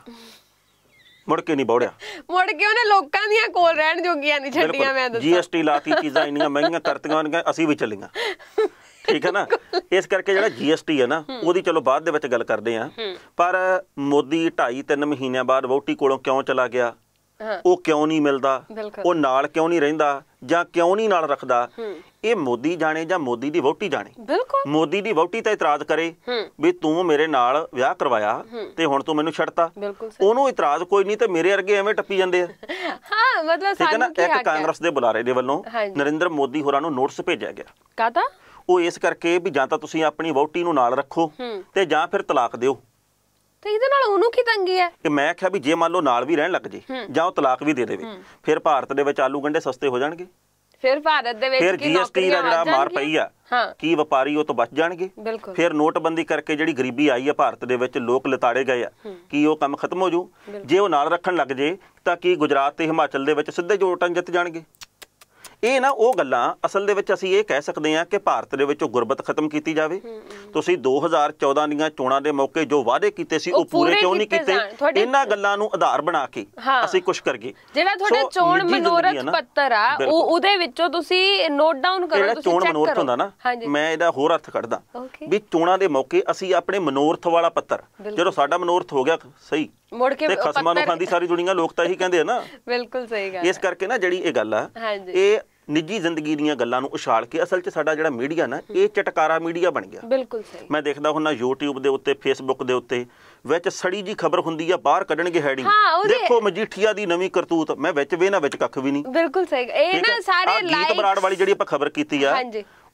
ਮੁੜ ਕੇ ਨਹੀਂ ਬੌੜਿਆ। ਮੁੜ ਕੇ ਉਹਨੇ ਲੋਕਾਂ ਦੀਆਂ ਕੋਲ ਰਹਿਣ ਜੋਗੀਆਂ ਨਹੀਂ ਛੱਡੀਆਂ। ਮੈਂ ਦੱਸਾਂ GST ਲਾਤੀ, ਚੀਜ਼ਾਂ ਇੰਨੀਆਂ ਮਹਿੰਗੀਆਂ ਕਰਤੀਆਂ, ਅਸੀਂ ਵੀ ਚੱਲੀਆਂ। ਠੀਕ ਹੈ ਨਾ। ਇਸ ਕਰਕੇ ਜਿਹੜਾ GST ਹੈ ਨਾ ਉਹਦੀ ਚਲੋ ਬਾਅਦ ਦੇ ਵਿੱਚ ਗੱਲ ਕਰਦੇ ਆ, ਪਰ ਮੋਦੀ 2.5-3 ਮਹੀਨਿਆਂ ਬਾਅਦ ਵੋਟੀ ਕੋਲੋਂ ਕਿਉਂ ਚਲਾ ਗਿਆ, ਉਹ ਕਿਉਂ ਨਹੀਂ ਮਿਲਦਾ, ਉਹ ਨਾਲ ਕਿਉਂ ਨਹੀਂ ਰਹਿੰਦਾ ਜਾਂ ਕਿਉਂ ਨਹੀਂ ਨਾਲ ਰੱਖਦਾ, ਇਹ ਮੋਦੀ ਜਾਣੇ ਜਾਂ ਮੋਦੀ ਦੀ ਵਹੁਟੀ ਜਾਣੇ। ਮੋਦੀ ਦੀ ਵਹੁਟੀ ਤਾਂ ਇਤਰਾਜ਼ ਕਰੇ ਵੀ ਤੂੰ ਮੇਰੇ ਨਾਲ ਵਿਆਹ ਕਰਵਾਇਆ ਤੇ ਹੁਣ ਤੂੰ ਮੈਨੂੰ ਛੱਡਤਾ, ਉਹਨੂੰ ਇਤਰਾਜ਼ ਕੋਈ ਨਹੀਂ, ਤੇ ਮੇਰੇ ਵਰਗੇ ਐਵੇਂ ਟੱਪੀ ਜਾਂਦੇ ਆ। ਹਾਂ ਮਤਲਬ ਠੀਕ ਹੈ ਨਾ। ਇੱਕ ਕਾਂਗਰਸ ਦੇ ਬੁਲਾਰੇ ਦੇ ਵੱਲੋਂ ਨਰਿੰਦਰ ਮੋਦੀ ਹੋਰਾਂ ਨੂੰ ਨੋਟਿਸ ਭੇਜਿਆ ਗਿਆ। ਕਾਹਦਾ? ਉਹ ਇਸ ਕਰਕੇ ਵੀ ਜਾਂ ਤਾਂ ਤੁਸੀਂ ਆਪਣੀ ਵਹੁਟੀ ਨੂੰ ਨਾਲ ਰੱਖੋ ਤੇ ਜਾਂ ਫਿਰ ਤਲਾਕ ਦਿਓ। ਤੇ ਇਹਦੇ ਨਾਲ ਉਹਨੂੰ ਕੀ ਤੰਗੀ ਹੈ? ਕਿ ਮੈਂ ਆਖਿਆ ਵੀ ਜੇ ਮੰਨ ਲਓ ਨਾਲ ਵੀ ਰਹਿਣ ਲੱਗ ਜੇ ਜਾਂ ਉਹ ਤਲਾਕ ਵੀ ਦੇ ਦੇਵੇ, ਫਿਰ ਭਾਰਤ ਦੇ ਵਿੱਚ ਆਲੂ ਗੰਢੇ ਸਸਤੇ ਹੋ ਜਾਣਗੇ, ਫਿਰ ਭਾਰਤ ਦੇ ਵਿੱਚ ਫਿਰ GST ਦਾ ਜਿਹੜਾ ਮਾਰ ਪਈ ਆ ਕੀ ਵਪਾਰੀ ਉਹ ਤੋਂ ਬਚ ਜਾਣਗੇ, ਫਿਰ ਨੋਟਬੰਦੀ ਕਰਕੇ ਜਿਹੜੀ ਗਰੀਬੀ ਆਈ ਆ ਭਾਰਤ ਦੇ ਵਿੱਚ, ਲੋਕ ਲਤਾੜੇ ਗਏ ਆ, ਕੀ ਉਹ ਕੰਮ ਖਤਮ ਹੋ ਜੂ? ਜੇ ਉਹ ਨਾਲ ਰੱਖਣ ਲੱਗ ਜੇ ਤਾਂ ਕੀ ਗੁਜਰਾਤ ਤੇ ਹਿਮਾਚਲ ਦੇ ਵਿੱਚ ਸਿੱਧੇ ਵੋਟਾਂ ਜਿੱਤ ਜਾਣਗੇ? ਇਹ ਨਾ ਉਹ ਗੱਲਾਂ ਅਸਲ ਦੇ ਵਿੱਚ ਅਸੀਂ ਇਹ ਕਹਿ ਸਕਦੇ ਹਾਂ ਕਿ ਭਾਰਤ ਦੇ ਵਿੱਚੋਂ ਗੁਰਬਤ ਖਤਮ ਕੀਤੀ ਜਾਵੇ। ਤੁਸੀਂ 2014 ਦੀਆਂ ਚੋਣਾਂ ਦੇ ਮੌਕੇ ਜੋ ਵਾਅਦੇ ਕੀਤੇ ਸੀ ਉਹ ਪੂਰੇ ਕਿਉਂ ਨਹੀਂ ਕੀਤੇ? ਇਹਨਾਂ ਗੱਲਾਂ ਨੂੰ ਆਧਾਰ ਬਣਾ ਕੇ ਅਸੀਂ ਕੁਝ ਕਰੀਏ। ਜਿਹੜਾ ਤੁਹਾਡਾ ਚੋਣ ਮਨੋਰਥ ਪੱਤਰ ਆ ਉਹਦੇ ਵਿੱਚੋਂ ਤੁਸੀਂ ਨੋਟ ਡਾਊਨ ਕਰੋ, ਜਿਹੜਾ ਚੋਣ ਮਨੋਰਥ ਹੁੰਦਾ ਨਾ, ਮੈਂ ਇਹਦਾ ਹੋਰ ਅਰਥ ਕੱਢਦਾ ਵੀ ਚੋਣਾਂ ਦੇ ਮੌਕੇ ਅਸੀਂ ਆਪਣੇ ਮਨੋਰਥ ਵਾਲਾ ਪੱਤਰ, ਜਦੋਂ ਸਾਡਾ ਮਨੋਰਥ ਹੋ ਗਿਆ ਸਹੀ ਮੁੜ ਕੇ ਖਸਮਾਂ ਨੂੰ ਖਾਂਦੀ ਸਾਰੀ ਦੁਨੀਆ, ਲੋਕ ਤਾਂ ਇਹੀ ਕਹਿੰਦੇ ਆ ਨਾ। ਬਿਲਕੁਲ ਸਹੀ ਗੱਲ। ਇਸ ਕਰਕੇ ਨਾ ਜਿਹੜੀ ਇਹ ਗੱਲ ਆ, ਇਹ ਨਿੱਜੀ ਜ਼ਿੰਦਗੀ ਦੀਆਂ ਗੱਲਾਂ ਨੂੰ ਉਛਾਲ ਕੇ ਅਸਲ 'ਚ ਸਾਡਾ ਜਿਹੜਾ ਮੀਡੀਆ ਨਾ ਇਹ ਚਟਕਾਰਾ ਮੀਡੀਆ ਬਣ ਗਿਆ। ਬਿਲਕੁਲ ਸਹੀ। ਮੈਂ ਦੇਖਦਾ ਹੁੰਦਾ YouTube ਦੇ ਉੱਤੇ, Facebook ਦੇ ਉੱਤੇ ਵਿੱਚ ਸੜੀ ਜੀ ਖਬਰ ਹੁੰਦੀ ਆ, ਬਾਹਰ ਕੱਢਣਗੇ ਹੈਡਿੰਗ, ਦੇਖੋ ਮਜੀਠੀਆ ਦੀ ਨਵੀਂ ਕਰਤੂਤ, ਮੈਂ ਵਿੱਚ ਵੇਨਾ ਵਿੱਚ ਕੱਖ ਵੀ ਨਹੀਂ। ਬਿਲਕੁਲ ਸਹੀ। ਇਹ ਨਾ ਸਾਰੇ ਗੀਤ ਬਰਾੜ ਵਾਲੀ ਜਿਹੜੀ ਆਪਾਂ ਖਬਰ ਕੀਤੀ ਆ,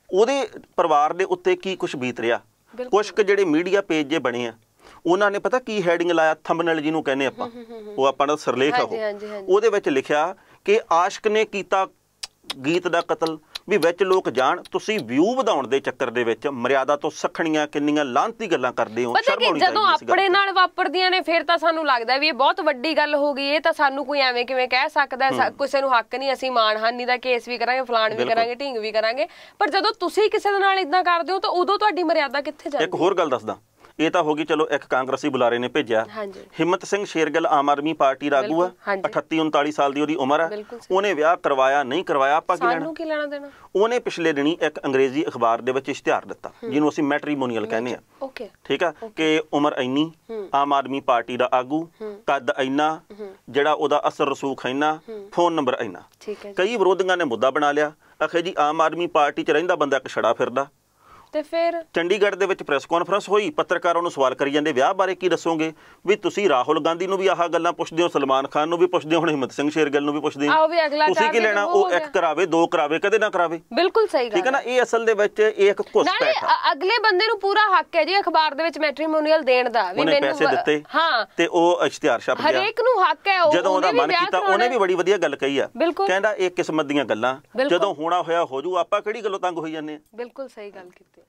ਉਹਦੇ ਪਰਿਵਾਰ ਦੇ ਉੱਤੇ ਕੀ ਕੁਝ ਬੀਤ ਰਿਹਾ। ਕੁਝ ਕੁ ਜਿਹੜੇ ਮੀਡੀਆ ਪੇਜ ਜੇ ਬਣੇ ਆ ਉਹਨਾਂ ਨੇ ਪਤਾ ਕੀ ਹੈਡਿੰਗ ਲਾਇਆ, ਥੰਬਨੇਲ ਜਿਹਨੂੰ ਕਹਿੰਦੇ ਆਪਾਂ, ਉਹ ਆਪਾਂ ਦਾ ਸਿਰਲੇਖ ਆ ਉਹਦੇ ਵਿੱਚ ਲਿਖਿਆ ਕਿ ਆਸ਼ਕ ਨੇ ਕੀਤਾ ਗੀਤ ਦਾ ਕਤਲ। ਵੀ ਵਿੱਚ ਲੋਕ ਜਾਣ ਤੁਸੀਂ ਵਿਊ ਵਧਾਉਣ ਦੇ ਚੱਕਰ ਦੇ ਵਿੱਚ ਮਰਿਆਦਾ ਤੋਂ ਸਖਣੀਆਂ ਕਿੰਨੀਆਂ ਲਾਂਤੀ ਗੱਲਾਂ ਕਰਦੇ ਹੋ। ਜਦੋਂ ਆਪਣੇ ਨਾਲ ਵਾਪਰਦੀਆਂ ਨੇ ਫਿਰ ਤਾਂ ਸਾਨੂੰ ਲੱਗਦਾ ਵੀ ਇਹ ਬਹੁਤ ਵੱਡੀ ਗੱਲ ਹੋ ਗਈ, ਇਹ ਤਾਂ ਸਾਨੂੰ ਕੋਈ ਐਵੇਂ ਕਿਵੇਂ ਕਹਿ ਸਕਦਾ, ਕਿਸੇ ਨੂੰ ਹੱਕ ਨਹੀਂ, ਅਸੀਂ ਮਾਣਹਾਨੀ ਦਾ ਕੇਸ ਵੀ ਕਰਾਂਗੇ, ਫਲਾਣ ਵੀ ਕਰਾਂਗੇ, ਢਿੰਗ ਵੀ ਕਰਾਂਗੇ। ਪਰ ਜਦੋਂ ਤੁਸੀਂ ਕਿਸੇ ਦੇ ਨਾਲ ਇਦਾਂ ਕਰਦੇ ਹੋ ਤਾਂ ਉਦੋਂ ਤੁਹਾਡੀ ਮਰਿਆਦਾ ਕਿੱਥੇ ਜਾਂਦੀ? ਇੱਕ ਹੋਰ ਗੱਲ ਦੱਸਦਾ, ਇਹ ਤਾਂ ਹੋ ਗਈ ਚਲੋ ਇੱਕ ਕਾਂਗਰਸੀ ਬੁਲਾਰੇ ਨੇ ਭੇਜਿਆ। ਹਿੰਮਤ ਸਿੰਘ ਸ਼ੇਰਗਿੱਲ ਆਮ ਆਦਮੀ ਪਾਰਟੀ ਦਾ ਆਗੂ ਆ, 38-39 ਸਾਲ ਦੀ ਉਹਦੀ ਉਮਰ ਆ, ਉਹਨੇ ਵਿਆਹ ਕਰਵਾਇਆ ਨਹੀਂ ਕਰਵਾਇਆ ਆਪਾਂ ਕੀ ਲੈਣਾ ਦੇਣਾ। ਉਹਨੇ ਪਿਛਲੇ ਦਿਨੀ ਇੱਕ ਅੰਗਰੇਜ਼ੀ ਅਖਬਾਰ ਦੇ ਵਿੱਚ ਇਸ਼ਤਿਹਾਰ ਦਿੱਤਾ ਜਿਹਨੂੰ ਅਸੀਂ ਮੈਟਰੀਮੋਨੀਅਲ ਕਹਿੰਦੇ ਆ, ਠੀਕ ਆ, ਕਿ ਉਮਰ ਇੰਨੀ, ਆਮ ਆਦਮੀ ਪਾਰਟੀ ਦਾ ਆਗੂ, ਕੱਦ ਇੰਨਾ, ਜਿਹੜਾ ਉਹਦਾ ਅਸਰ ਰਸੂਖ ਇੰਨਾ, ਫੋਨ ਨੰਬਰ ਇੰਨਾ। ਕਈ ਵਿਰੋਧੀਆਂ ਨੇ ਮੁੱਦਾ ਬਣਾ ਲਿਆ, ਆਖੇ ਜੀ ਆਮ ਆਦਮੀ ਪਾਰਟੀ 'ਚ ਰਹਿੰਦਾ ਬੰਦਾ ਇੱਕ ਛੜਾ ਫਿਰਦਾ। ਤੇ ਫਿਰ ਚੰਡੀਗੜ੍ਹ ਦੇ ਵਿੱਚ ਪ੍ਰੈਸ ਕਾਨਫਰੰਸ ਹੋਈ, ਪੱਤਰਕਾਰਾਂ ਨੂੰ ਸਵਾਲ ਕਰੀ ਜਾਂਦੇ ਵਿਆਹ ਬਾਰੇ ਕੀ ਦੱਸੋਗੇ? ਵੀ ਤੁਸੀਂ ਰਾਹੁਲ ਗਾਂਧੀ ਨੂੰ ਵੀ ਆਹ ਗੱਲਾਂ ਪੁੱਛਦੇ ਹੋ, ਸਲਮਾਨ ਖਾਨ ਨੂੰ ਵੀ ਪੁੱਛਦੇ ਹੋ, ਹੁਣ ਹਿੰਮਤ ਸਿੰਘ ਸ਼ੇਰਗਿੱਲ ਨੂੰ ਵੀ ਪੁੱਛਦੇ ਹੋ, ਤੁਸੀਂ ਕੀ ਲੈਣਾ? ਉਹ ਇੱਕ ਕਰਾਵੇ, ਦੋ ਕਰਾਵੇ, ਕਦੇ ਨਾ ਕਰਾਵੇ। ਬਿਲਕੁਲ ਸਹੀ ਗੱਲ, ਠੀਕ ਹੈ ਨਾ। ਇਹ ਅਸਲ ਦੇ ਵਿੱਚ ਇਹ ਇੱਕ ਘੁਸਪੈਠ ਆ। ਅਗਲੇ ਬੰਦੇ ਨੂੰ ਪੂਰਾ ਹੱਕ ਹੈ ਜੀ ਅਖਬਾਰ ਦੇ ਵਿੱਚ ਮੈਟਰੀਮੋਨੀਅਲ ਦੇਣ ਦਾ, ਵੀ ਮੈਨੂੰ ਪੈਸੇ ਦਿੱਤੇ ਤੇ ਉਹ ਇਸ਼ਤਿਹਾਰ ਛਪ ਗਿਆ, ਹਰੇਕ ਨੂੰ ਹੱਕ ਹੈ। ਜਦੋਂ ਉਹਦਾ ਮਨ ਕੀਤਾ ਉਹਨੇ ਵੀ ਬੜੀ ਵਧੀਆ ਗੱਲ ਕਹੀ ਆ, ਕਹਿੰਦਾ ਇਹ ਕਿਸਮਤ ਦੀਆਂ ਗੱਲਾਂ, ਜਦੋਂ ਹੋਣਾ ਹੋਇਆ ਹੋ ਜੂ, ਆਪਾਂ ਕਿਹੜੀ ਗੱਲੋਂ ਤੰਗ ਹੋਈ ਜਾਂਦੇ ਆ। ਬਿਲਕੁਲ ਸਹੀ ਗੱਲ ਕੀਤੀ।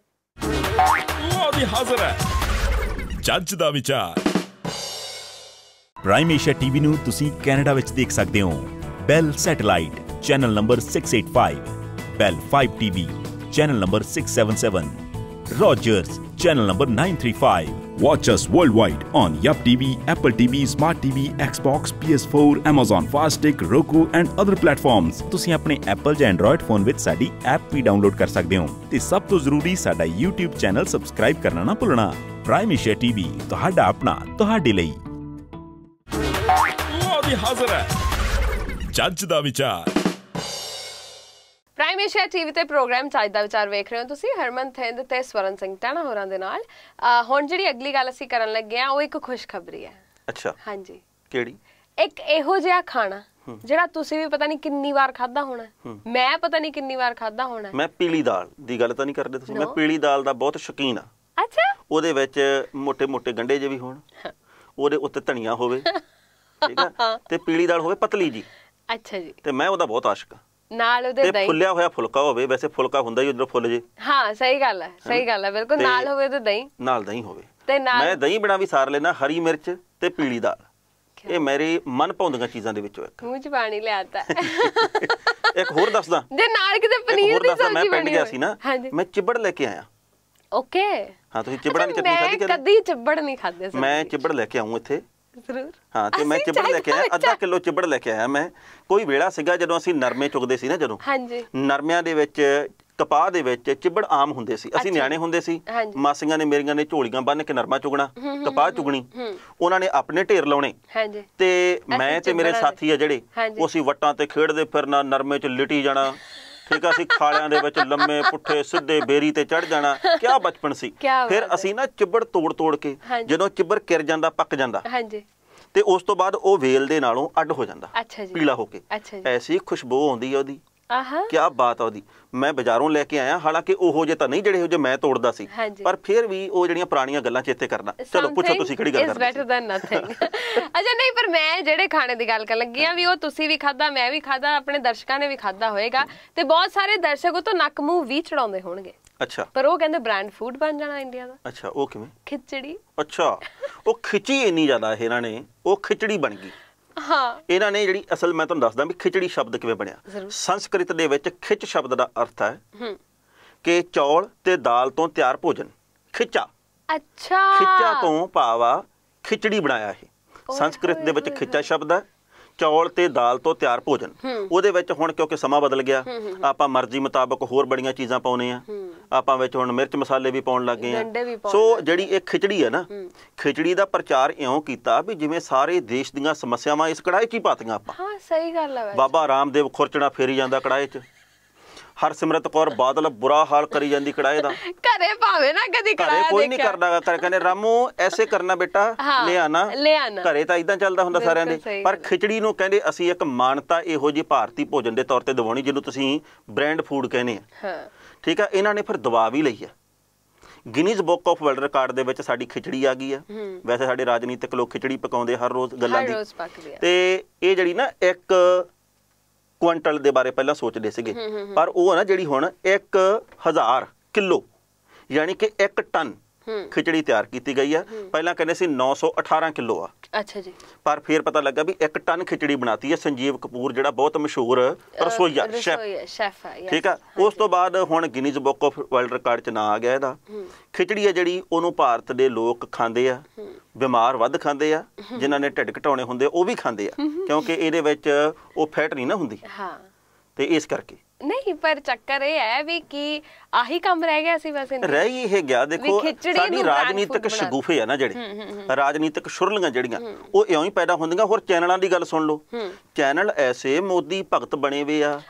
ਲਓ ਦੀ ਹਾਜ਼ਰ ਹੈ ਜੱਜ ਦਾ ਵਿਚਾਰ। ਪ੍ਰਾਈਮ ਏਸ਼ੀਆ ਟੀਵੀ ਨੂੰ ਤੁਸੀਂ ਕੈਨੇਡਾ ਵਿੱਚ ਦੇਖ ਸਕਦੇ ਹੋ। Bell satellite channel number 685, Bell 5 TV channel number 677, Rogers channel number 935. Watch us worldwide on Yup TV, Apple TV, Smart TV, Xbox, PS4, Amazon Fire Stick, Roku and other platforms. ਤੁਸੀਂ ਆਪਣੇ Apple ਜਾਂ Android phone ਵਿੱਚ ਸਾਡੀ app ਵੀ download ਕਰ ਸਕਦੇ ਹੋ ਤੇ ਸਭ ਤੋਂ ਜ਼ਰੂਰੀ ਸਾਡਾ YouTube ਚੈਨਲ ਸਬਸਕ੍ਰਾਈਬ ਕਰਨਾ ਨਾ ਭੁੱਲਣਾ। ਪ੍ਰਾਈਮ ਏਸ਼ੀਆ ਟੀਵੀ ਤੁਹਾਡਾ ਆਪਣਾ, ਤੁਹਾਡੇ ਲਈ। ਲਓ ਦੀ ਹਾਜ਼ਰ ਹੈ ਜੱਜ ਦਾ ਵਿਚਾਰ। ਪ੍ਰਾਈਮ ਏਸ਼ੀਆ ਟੀਵੀ ਤੇ ਪ੍ਰੋਗਰਾਮ ਚੱਜ ਦਾ ਵਿਚਾਰ ਵੇਖ ਰਹੇ ਹੋ ਤੁਸੀਂ ਹਰਮਨ ਥਿੰਦ ਤੇ ਸਵਰਨ ਸਿੰਘ ਟਾਣਾ ਹੋਰਾਂ ਦੇ ਨਾਲ। ਹੁਣ ਜਿਹੜੀ ਅਗਲੀ ਗੱਲ ਅਸੀਂ ਕਰਨ ਲੱਗੇ ਆ ਉਹ ਇੱਕ ਖੁਸ਼ਖਬਰੀ ਹੈ। ਅੱਛਾ, ਹਾਂਜੀ। ਕਿਹੜੀ? ਇੱਕ ਇਹੋ ਜਿਹਾ ਖਾਣਾ ਜਿਹੜਾ ਤੁਸੀਂ ਵੀ ਪਤਾ ਨਹੀਂ ਕਿੰਨੀ ਵਾਰ ਖਾਦਾ ਹੋਣਾ, ਮੈਂ ਪਤਾ ਨਹੀਂ ਕਿੰਨੀ ਵਾਰ ਖਾਦਾ ਹੋਣਾ। ਮੈਂ ਪੀਲੀ ਦਾਲ ਦੀ ਗੱਲ ਤਾਂ ਨਹੀਂ ਕਰਦੇ ਤੁਸੀਂ? ਮੈਂ ਪੀਲੀ ਦਾਲ ਦਾ ਬਹੁਤ ਸ਼ੌਕੀਨ ਆ। ਅੱਛਾ। ਉਹਦੇ ਵਿੱਚ ਮੋٹے-ਮੋٹے ਗੰਢੇ ਜੇ ਵੀ ਹੋਣ, ਉਹਦੇ ਉੱਤੇ ਧਨੀਆ ਹੋਵੇ, ਠੀਕ ਆ, ਤੇ ਪੀਲੀ ਦਾਲ ਹੋਵੇ ਪਤਲੀ ਜੀ। ਅੱਛਾ ਜੀ। ਤੇ ਮੈਂ ਉਹਦਾ ਬਹੁਤ ਆਸ਼ਿਕ ਆ। ਨਾਲ ਉਹਦੇ ਦਹੀਂ, ਫੁੱਲਿਆ ਹੋਇਆ ਫੁਲਕਾ ਹੋਵੇ, ਵੈਸੇ ਫੁਲਕਾ ਹੁੰਦਾ ਹੀ ਉਧਰੋਂ ਫੁੱਲ ਜੇ। ਹਾਂ ਸਹੀ ਗੱਲ ਹੈ, ਸਹੀ ਗੱਲ ਹੈ, ਬਿਲਕੁਲ। ਨਾਲ ਹੋਵੇ ਤੇ ਦਹੀਂ, ਨਾਲ ਦਹੀਂ ਹੋਵੇ ਤੇ ਨਾਲ ਮੈਂ ਦਹੀਂ ਬਣਾ ਵੀ ਸਾਰ ਲੈਣਾ। ਹਰੀ ਮਿਰਚ ਤੇ ਪੀਲੀ ਦਾਲ, ਇਹ ਮੇਰੇ ਮਨ ਭਾਉਂਦੀਆਂ ਚੀਜ਼ਾਂ ਦੇ ਵਿੱਚੋਂ ਇੱਕ। ਮੂੰਹ 'ਚ ਪਾਣੀ ਲਿਆਤਾ। ਇੱਕ ਹੋਰ ਦੱਸਦਾ, ਜੇ ਨਾਲ ਕਿਤੇ ਪਨੀਰ ਦੀ ਸਬਜ਼ੀ ਮੈਂ ਪਿੰਡ ਗਿਆ ਸੀ ਨਾ, ਮੈਂ ਚਿੱਬੜ ਲੈ ਕੇ ਆਇਆ। ਓਕੇ। ਹਾਂ, ਤੁਸੀਂ ਚਿੱਬੜਾਂ ਦੀ ਚਟਨੀ ਖਾਧੀ? ਕਦੀ ਚਿੱਬੜ ਨਹੀਂ ਖਾਦੇ। ਮੈਂ ਚਿੱਬੜ ਲੈ ਕੇ ਆਉਂ ਇੱਥੇ ਜ਼ਰੂਰ। ਹਾਂ, ਤੇ ਮੈਂ ਚਿੱਬੜ ਲੈ ਕੇ ਆਇਆ, ਅੱਧਾ ਕਿਲੋ ਚਿੱਬੜ ਲੈ ਕੇ ਆਇਆ ਮੈਂ। ਕੋਈ ਵੇਲਾ ਸੀਗਾ ਜਦੋਂ ਅਸੀਂ ਨਰਮੇ ਚੁਗਦੇ ਸੀ ਨਾ, ਜਦੋਂ ਨਰਮਿਆਂ ਦੇ ਵਿੱਚ ਕਪਾਹ ਦੇ ਵਿੱਚ ਚਿੱਬੜ ਆਮ ਹੁੰਦੇ ਸੀ। ਅਸੀਂ ਨਿਆਣੇ ਹੁੰਦੇ ਸੀ, ਮਾਸੀਆਂ ਨੇ ਮੇਰੀਆਂ ਨੇ ਝੋਲੀਆਂ ਬੰਨ ਕੇ ਨਰਮਾ ਚੁਗਣਾ, ਕਪਾਹ ਚੁਗਣੀ, ਉਹਨਾਂ ਨੇ ਆਪਣੇ ਢੇਰ ਲਾਉਣੇ, ਤੇ ਮੈਂ ਤੇ ਮੇਰੇ ਸਾਥੀ ਆ ਜਿਹੜੇ, ਉਹ ਅਸੀਂ ਵੱਟਾਂ ਤੇ ਖੇਡਦੇ ਫਿਰਨਾ, ਨਰਮੇ 'ਚ ਲਿਟੀ ਜਾਣਾ, ਠੀਕ ਆ। ਅਸੀਂ ਖਾਲਿਆਂ ਦੇ ਵਿੱਚ ਲੰਮੇ ਪੁੱਠੇ ਸਿੱਧੇ ਬੇਰੀ ਤੇ ਚੜ ਜਾਣਾ। ਕਿਆ ਬਚਪਨ ਸੀ। ਫਿਰ ਅਸੀਂ ਨਾ ਚਿੱਬੜ ਤੋੜ ਤੋੜ ਕੇ, ਜਦੋਂ ਚਿੱਬੜ ਕਿਰ ਜਾਂਦਾ, ਪੱਕ ਜਾਂਦਾ, ਤੇ ਉਸ ਤੋਂ ਬਾਅਦ ਉਹ ਵੇਲ ਦੇ ਨਾਲੋਂ ਅੱਡ ਹੋ ਜਾਂਦਾ, ਪੀਲਾ ਹੋ ਕੇ। ਐਸੀ ਖੁਸ਼ਬੂ ਆਉਂਦੀ ਆ ਉਹਦੀ, ਕਿਆ ਬਾਤ ਆ ਉਹਦੀ। ਮੈਂ ਬਾਜ਼ਾਰੋਂ ਲੈ ਕੇ ਆਇਆ, ਹਾਲਾਂਕਿ ਉਹੋ ਜਿਹੇ ਤਾਂ ਨਹੀਂ ਜਿਹੜੇ ਜੋ ਮੈਂ ਤੋੜਦਾ ਸੀ, ਪਰ ਫਿਰ ਵੀ ਉਹ ਜਿਹੜੀਆਂ ਪੁਰਾਣੀਆਂ ਗੱਲਾਂ ਚੇਤੇ ਕਰਨਾ। ਚਲੋ ਪੁੱਛੋ ਤੁਸੀਂ ਕਿਹੜੀ ਗੱਲ ਕਰਦੇ ਸੀ? ਅੱਛਾ, ਨਹੀਂ, ਪਰ ਮੈਂ ਜਿਹੜੇ ਖਾਣੇ ਦੀ ਗੱਲ ਕਰਨ ਲੱਗੀ ਆ ਵੀ ਉਹ ਤੁਸੀਂ ਵੀ ਖਾਦਾ, ਮੈਂ ਵੀ ਖਾਦਾ, ਆਪਣੇ ਦਰਸ਼ਕਾਂ ਨੇ ਵੀ ਖਾਦਾ ਹੋਏਗਾ, ਤੇ ਬਹੁਤ ਸਾਰੇ ਦਰਸ਼ਕ ਉਹ ਤੋਂ ਨੱਕ ਮੂੰਹ ਵੀ ਚੜਾਉਂਦੇ ਹੋਣਗੇ। ਅੱਛਾ। ਪਰ ਉਹ ਕਹਿੰਦੇ ਬ੍ਰਾਂਡ ਫੂਡ ਬਣ ਜਾਣਾ ਇੰਡੀਆ ਦਾ। ਅੱਛਾ, ਉਹ ਕਿਵੇਂ? ਖਿਚੜੀ। ਅੱਛਾ, ਉਹ ਖਿਚੀ ਇੰਨੀ ਜ਼ਿਆਦਾ ਇਹਨਾਂ ਨੇ, ਉਹ ਖਿਚੜੀ ਬਣ ਗਈ। ਹਾਂ, ਇਹਨਾਂ ਨੇ ਜਿਹੜੀ ਅਸਲ, ਮੈਂ ਤੁਹਾਨੂੰ ਦੱਸਦਾ ਵੀ ਖਿਚੜੀ ਸ਼ਬਦ ਕਿਵੇਂ ਬਣਿਆ। ਸੰਸਕ੍ਰਿਤ ਦੇ ਵਿੱਚ ਖਿਚ ਸ਼ਬਦ ਦਾ ਅਰਥ ਹੈ ਕਿ ਚੌਲ ਤੇ ਦਾਲ ਤੋਂ ਤਿਆਰ ਭੋਜਨ। ਖਿਚਾ। ਅੱਛਾ। ਖਿਚਾ ਤੋਂ ਭਾਵ ਖਿਚੜੀ ਬਣਾਇਆ ਇਹ। ਸੰਸਕ੍ਰਿਤ ਦੇ ਵਿੱਚ ਖਿਚਾ ਸ਼ਬਦ ਹੈ, ਚੌਲ ਤੇ ਦਾਲ ਤੋਂ ਤਿਆਰ ਭੋਜਨ। ਉਹਦੇ ਵਿੱਚ ਹੁਣ ਕਿਉਂਕਿ ਸਮਾਂ ਬਦਲ ਗਿਆ, ਆਪਾਂ ਮਰਜ਼ੀ ਮੁਤਾਬਕ ਹੋਰ ਬੜੀਆਂ ਚੀਜ਼ਾਂ ਪਾਉਨੇ ਆ। ਆਪਾਂ ਵਿੱਚ ਹੁਣ ਮਿਰਚ ਮਸਾਲੇ ਵੀ ਪਾਉਣ ਲੱਗੇ ਆ। ਸੋ ਜਿਹੜੀ ਇਹ ਖਿਚੜੀ ਹੈ ਨਾ, ਖਿਚੜੀ ਦਾ ਪ੍ਰਚਾਰ ਇਉਂ ਕੀਤਾ ਵੀ ਜਿਵੇਂ ਸਾਰੇ ਦੇਸ਼ ਦੀਆਂ ਸਮੱਸਿਆਵਾਂ ਇਸ ਕੜਾਹੀ 'ਚ ਹੀ ਪਾਤੀਆਂ ਆਪਾਂ। ਹਾਂ, ਸਹੀ ਗੱਲ ਹੈ। ਬਾਬਾ ਰਾਮਦੇਵ ਖੁਰਚਣਾ ਫੇਰੀ ਜਾਂਦਾ ਕੜਾਹੀ 'ਚ, ਹਰਸਿਮਰਤ ਕੌਰ ਬਾਦਲ ਬੁਰਾ ਹਾਲ ਕਰੀ ਜਾਂਦੀ ਕੜਾਏ ਦਾ, ਘਰੇ ਭਾਵੇਂ ਨਾ ਕਦੀ ਕੜਾਇਆ ਕੋਈ ਨਹੀਂ ਕਰਦਾਗਾ, ਕਹਿੰਦੇ ਰਾਮੂ ਐਸੇ ਕਰਨਾ ਬੇਟਾ, ਲਿਆਣਾ ਘਰੇ ਤਾਂ ਇਦਾਂ ਚੱਲਦਾ ਹੁੰਦਾ ਸਾਰਿਆਂ ਦੇ। ਪਰ ਖਿਚੜੀ ਨੂੰ ਕਹਿੰਦੇ ਅਸੀਂ ਇੱਕ ਮਾਨਤਾ ਇਹੋ ਜਿਹੀ ਭਾਰਤੀ ਭੋਜਨ ਦੇ ਤੌਰ ਤੇ ਦਿਵਾਉਣੀ ਜਿਹਨੂੰ ਤੁਸੀਂ ਬ੍ਰਾਂਡ ਫੂਡ ਕਹਿੰਦੇ ਆ, ਠੀਕ ਆ। ਇਹਨਾਂ ਨੇ ਫਿਰ ਦਵਾ ਵੀ ਲਈ ਆ, Guinness book of world record ਦੇ ਵਿੱਚ ਸਾਡੀ ਖਿਚੜੀ ਆ ਗਈ ਆ। ਵੈਸੇ ਸਾਡੇ ਰਾਜਨੀਤਿਕ ਲੋਕ ਖਿਚੜੀ ਪਕਾਉਂਦੇ ਹਰ ਰੋਜ਼ ਗੱਲਾਂ ਦੀ, ਤੇ ਇਹ ਜਿਹੜੀ ਨਾ 1 ਕੁਇੰਟਲ ਦੇ ਬਾਰੇ ਪਹਿਲਾਂ ਸੋਚਦੇ ਸੀਗੇ, ਪਰ ਉਹ ਨਾ ਜਿਹੜੀ ਹੁਣ 1000 ਕਿਲੋ ਯਾਨੀ ਕਿ 1 ਟਨ ਖਿਚੜੀ ਤਿਆਰ ਕੀਤੀ ਗਈ ਆ। ਪਹਿਲਾਂ ਕਹਿੰਦੇ ਸੀ 918 ਕਿਲੋ ਆ। ਅੱਛਾ ਜੀ। ਪਰ ਫਿਰ ਪਤਾ ਲੱਗਾ ਵੀ 1 ਟਨ ਖਿਚੜੀ ਬਣਾਤੀ ਹੈ ਸੰਜੀਵ ਕਪੂਰ, ਜਿਹੜਾ ਬਹੁਤ ਮਸ਼ਹੂਰ ਰਸੋਈਆ ਸ਼ੈਫ ਹੈ, ਠੀਕ ਆ। ਉਸ ਤੋਂ ਬਾਅਦ ਹੁਣ Guinness book of world record 'ਚ ਨਾਂ ਆ ਗਿਆ ਇਹਦਾ। ਖਿਚੜੀ ਹੈ ਜਿਹੜੀ ਉਹਨੂੰ ਭਾਰਤ ਦੇ ਲੋਕ ਖਾਂਦੇ ਆ, ਬਿਮਾਰ ਵੱਧ ਖਾਂਦੇ ਆ, ਜਿਨ੍ਹਾਂ ਨੇ ਢਿੱਡ ਘਟਾਉਣੇ ਹੁੰਦੇ ਉਹ ਵੀ ਖਾਂਦੇ ਆ, ਕਿਉਂਕਿ ਇਹਦੇ ਵਿੱਚ ਉਹ ਫੈਟ ਨਹੀਂ ਨਾ ਹੁੰਦੀ, ਤੇ ਇਸ ਕਰਕੇ। ਨਹੀਂ ਪਰ ਚੱਕਰ ਇਹ ਹੈ ਵੀ ਕਿ ਆਹੀ ਕੰਮ ਰਹਿ ਗਿਆ ਸੀ, ਵੈਸੇ ਰਹਿ ਹੀ ਇਹ ਗਿਆ। ਦੇਖੋ ਸਾਡੀ ਰਾਜਨੀਤਿਕ ਸ਼ਗੂਫੇ ਆ ਨਾ ਜਿਹੜੇ, ਰਾਜਨੀਤਿਕ ਸ਼ੁਰਲੀਆਂ ਜਿਹੜੀਆਂ, ਉਹ ਇਉਂ ਹੀ ਪੈਦਾ ਹੁੰਦੀਆਂ। ਹੋਰ ਚੈਨਲਾਂ ਦੀ ਗੱਲ ਸੁਣ ਲਓ, ਚੈਨਲ ਐਸੇ ਮੋਦੀ ਭਗਤ ਬਣੇ ਵੇ ਆ।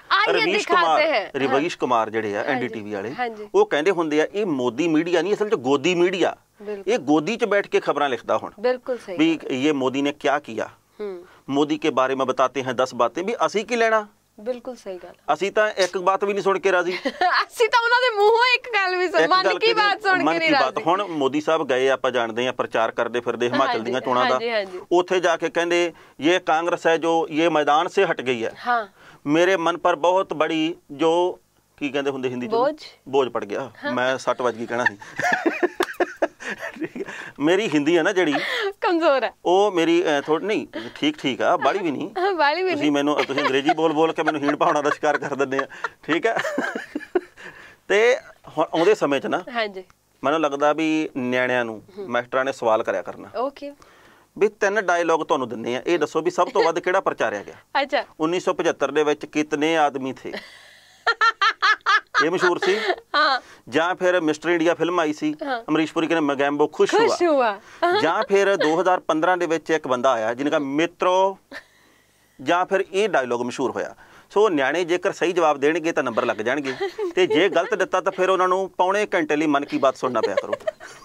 ਰਵੀਸ਼ ਕੁਮਾਰ ਜਿਹੜੇ ਆ NDTV ਵਾਲੇ, ਉਹ ਕਹਿੰਦੇ ਹੁੰਦੇ ਆ ਇਹ ਮੋਦੀ ਮੀਡੀਆ ਨਹੀਂ, ਅਸਲ 'ਚ ਗੋਦੀ ਮੀਡੀਆ। ਇਹ ਗੋਦੀ 'ਚ ਬੈਠ ਕੇ ਖਬਰਾਂ ਲਿਖਦਾ ਹੁਣ, ਬਿਲਕੁਲ ਸਹੀ, ਵੀ ਇਹ ਮੋਦੀ ਨੇ ਕਿਆ ਕੀਆ, ਮੋਦੀ ਕੇ ਬਾਰੇ में बताते हैं 10 बातें। ਵੀ ਅਸੀਂ ਕੀ ਲੈਣਾ, ਬਿਲਕੁਲ ਸਹੀ ਗੱਲ। ਅਸੀਂ ਤਾਂ ਇੱਕ ਬਾਤ ਵੀ ਨਹੀਂ ਸੁਣ ਕੇ ਰਾਜ਼ੀ, ਅਸੀਂ ਤਾਂ ਉਹਨਾਂ ਦੇ ਮੂੰਹੋਂ ਇੱਕ ਗੱਲ ਵੀ ਮਨ ਕੀ ਬਾਤ ਸੁਣ ਕੇ ਨਹੀਂ ਰਾਜ਼ੀ। ਹੁਣ ਮੋਦੀ ਸਾਹਿਬ ਗਏ, ਆਪਾਂ ਜਾਣਦੇ ਆ, ਪ੍ਰਚਾਰ ਕਰਦੇ ਫਿਰਦੇ ਹਿਮਾਚਲ ਦੀਆਂ ਚੋਣਾਂ ਦਾ। ਉੱਥੇ ਜਾ ਕੇ ਕਹਿੰਦੇ ਇਹ ਕਾਂਗਰਸ ਹੈ ਜੋ ਇਹ ਮੈਦਾਨ ਸੇ ਹਟ ਗਈ ਹੈ, ਮੇਰੇ ਮਨ ਪਰ ਬਹੁਤ ਬੜੀ ਜੋ ਕੀ ਕਹਿੰਦੇ ਹੁੰਦੇ ਹਿੰਦੀ 'ਚ, ਬੋਝ ਪੜ ਗਿਆ। ਮੈਂ 60 ਵੱਜ ਗਈ ਕਹਿਣਾ ਸੀ। ਮੇਰੀ ਹਿੰਦੀ ਹੈ ਨਾ ਜਿਹੜੀ ਕਮਜ਼ੋਰ ਹੈ, ਉਹ ਮੇਰੀ ਥੋੜੀ ਨਹੀਂ ਠੀਕ ਆ, ਬਾਲੀ ਵੀ ਨਹੀਂ। ਤੁਸੀਂ ਅੰਗਰੇਜ਼ੀ ਬੋਲ ਕੇ ਮੈਨੂੰ ਹੀਣ ਭਾਵਨਾ ਦਾ ਸ਼ਿਕਾਰ ਕਰ ਦਿੰਦੇ ਆ, ਠੀਕ ਹੈ। ਤੇ ਹੁਣ ਆਉਂਦੇ ਸਮੇਂ 'ਚ ਨਾ ਮੈਨੂੰ ਲੱਗਦਾ ਵੀ ਨਿਆਣਿਆਂ ਨੂੰ ਮਾਸਟਰਾਂ ਨੇ ਸਵਾਲ ਕਰਿਆ ਕਰਨਾ, ਵੀ 3 ਡਾਇਲੌਗ ਤੁਹਾਨੂੰ ਦਿੰਦੇ ਆ, ਇਹ ਦੱਸੋ ਵੀ ਸਭ ਤੋਂ ਵੱਧ ਕਿਹੜਾ ਪ੍ਰਚਾਰਿਆ ਗਿਆ। 1975 ਦੇ ਵਿੱਚ ਕਿਤਨੇ ਆਦਮੀ ਥੇ, ਇਹ ਮਸ਼ਹੂਰ ਸੀ। ਜਾਂ ਫਿਰ ਮਿਸਟਰ ਇੰਡੀਆ ਫਿਲਮ ਆਈ ਸੀ, ਅਮਰੀਸ਼ ਪੁਰੀ ਕਹਿੰਦੇ ਮੈਗੈਂਬੋ ਖੁਸ਼ ਹੁਆ। ਜਾਂ ਫਿਰ 2015 ਦੇ ਵਿੱਚ ਇੱਕ ਬੰਦਾ ਆਇਆ ਜਿਹਨੇ ਕਿਹਾ ਮਿੱਤਰੋ, ਜਾਂ ਫਿਰ ਇਹ ਡਾਇਲੋਗ ਮਸ਼ਹੂਰ ਹੋਇਆ। ਸੋ ਨਿਆਣੇ ਜੇਕਰ ਸਹੀ ਜਵਾਬ ਦੇਣਗੇ ਤਾਂ ਨੰਬਰ ਲੱਗ ਜਾਣਗੇ, ਤੇ ਜੇ ਗਲਤ ਦਿੱਤਾ ਤਾਂ ਫਿਰ ਉਹਨਾਂ ਨੂੰ ਪੌਣੇ ਘੰਟੇ ਲਈ ਮਨ ਕੀ ਬਾਤ ਸੁਣਨਾ ਪਿਆ ਕਰੂ।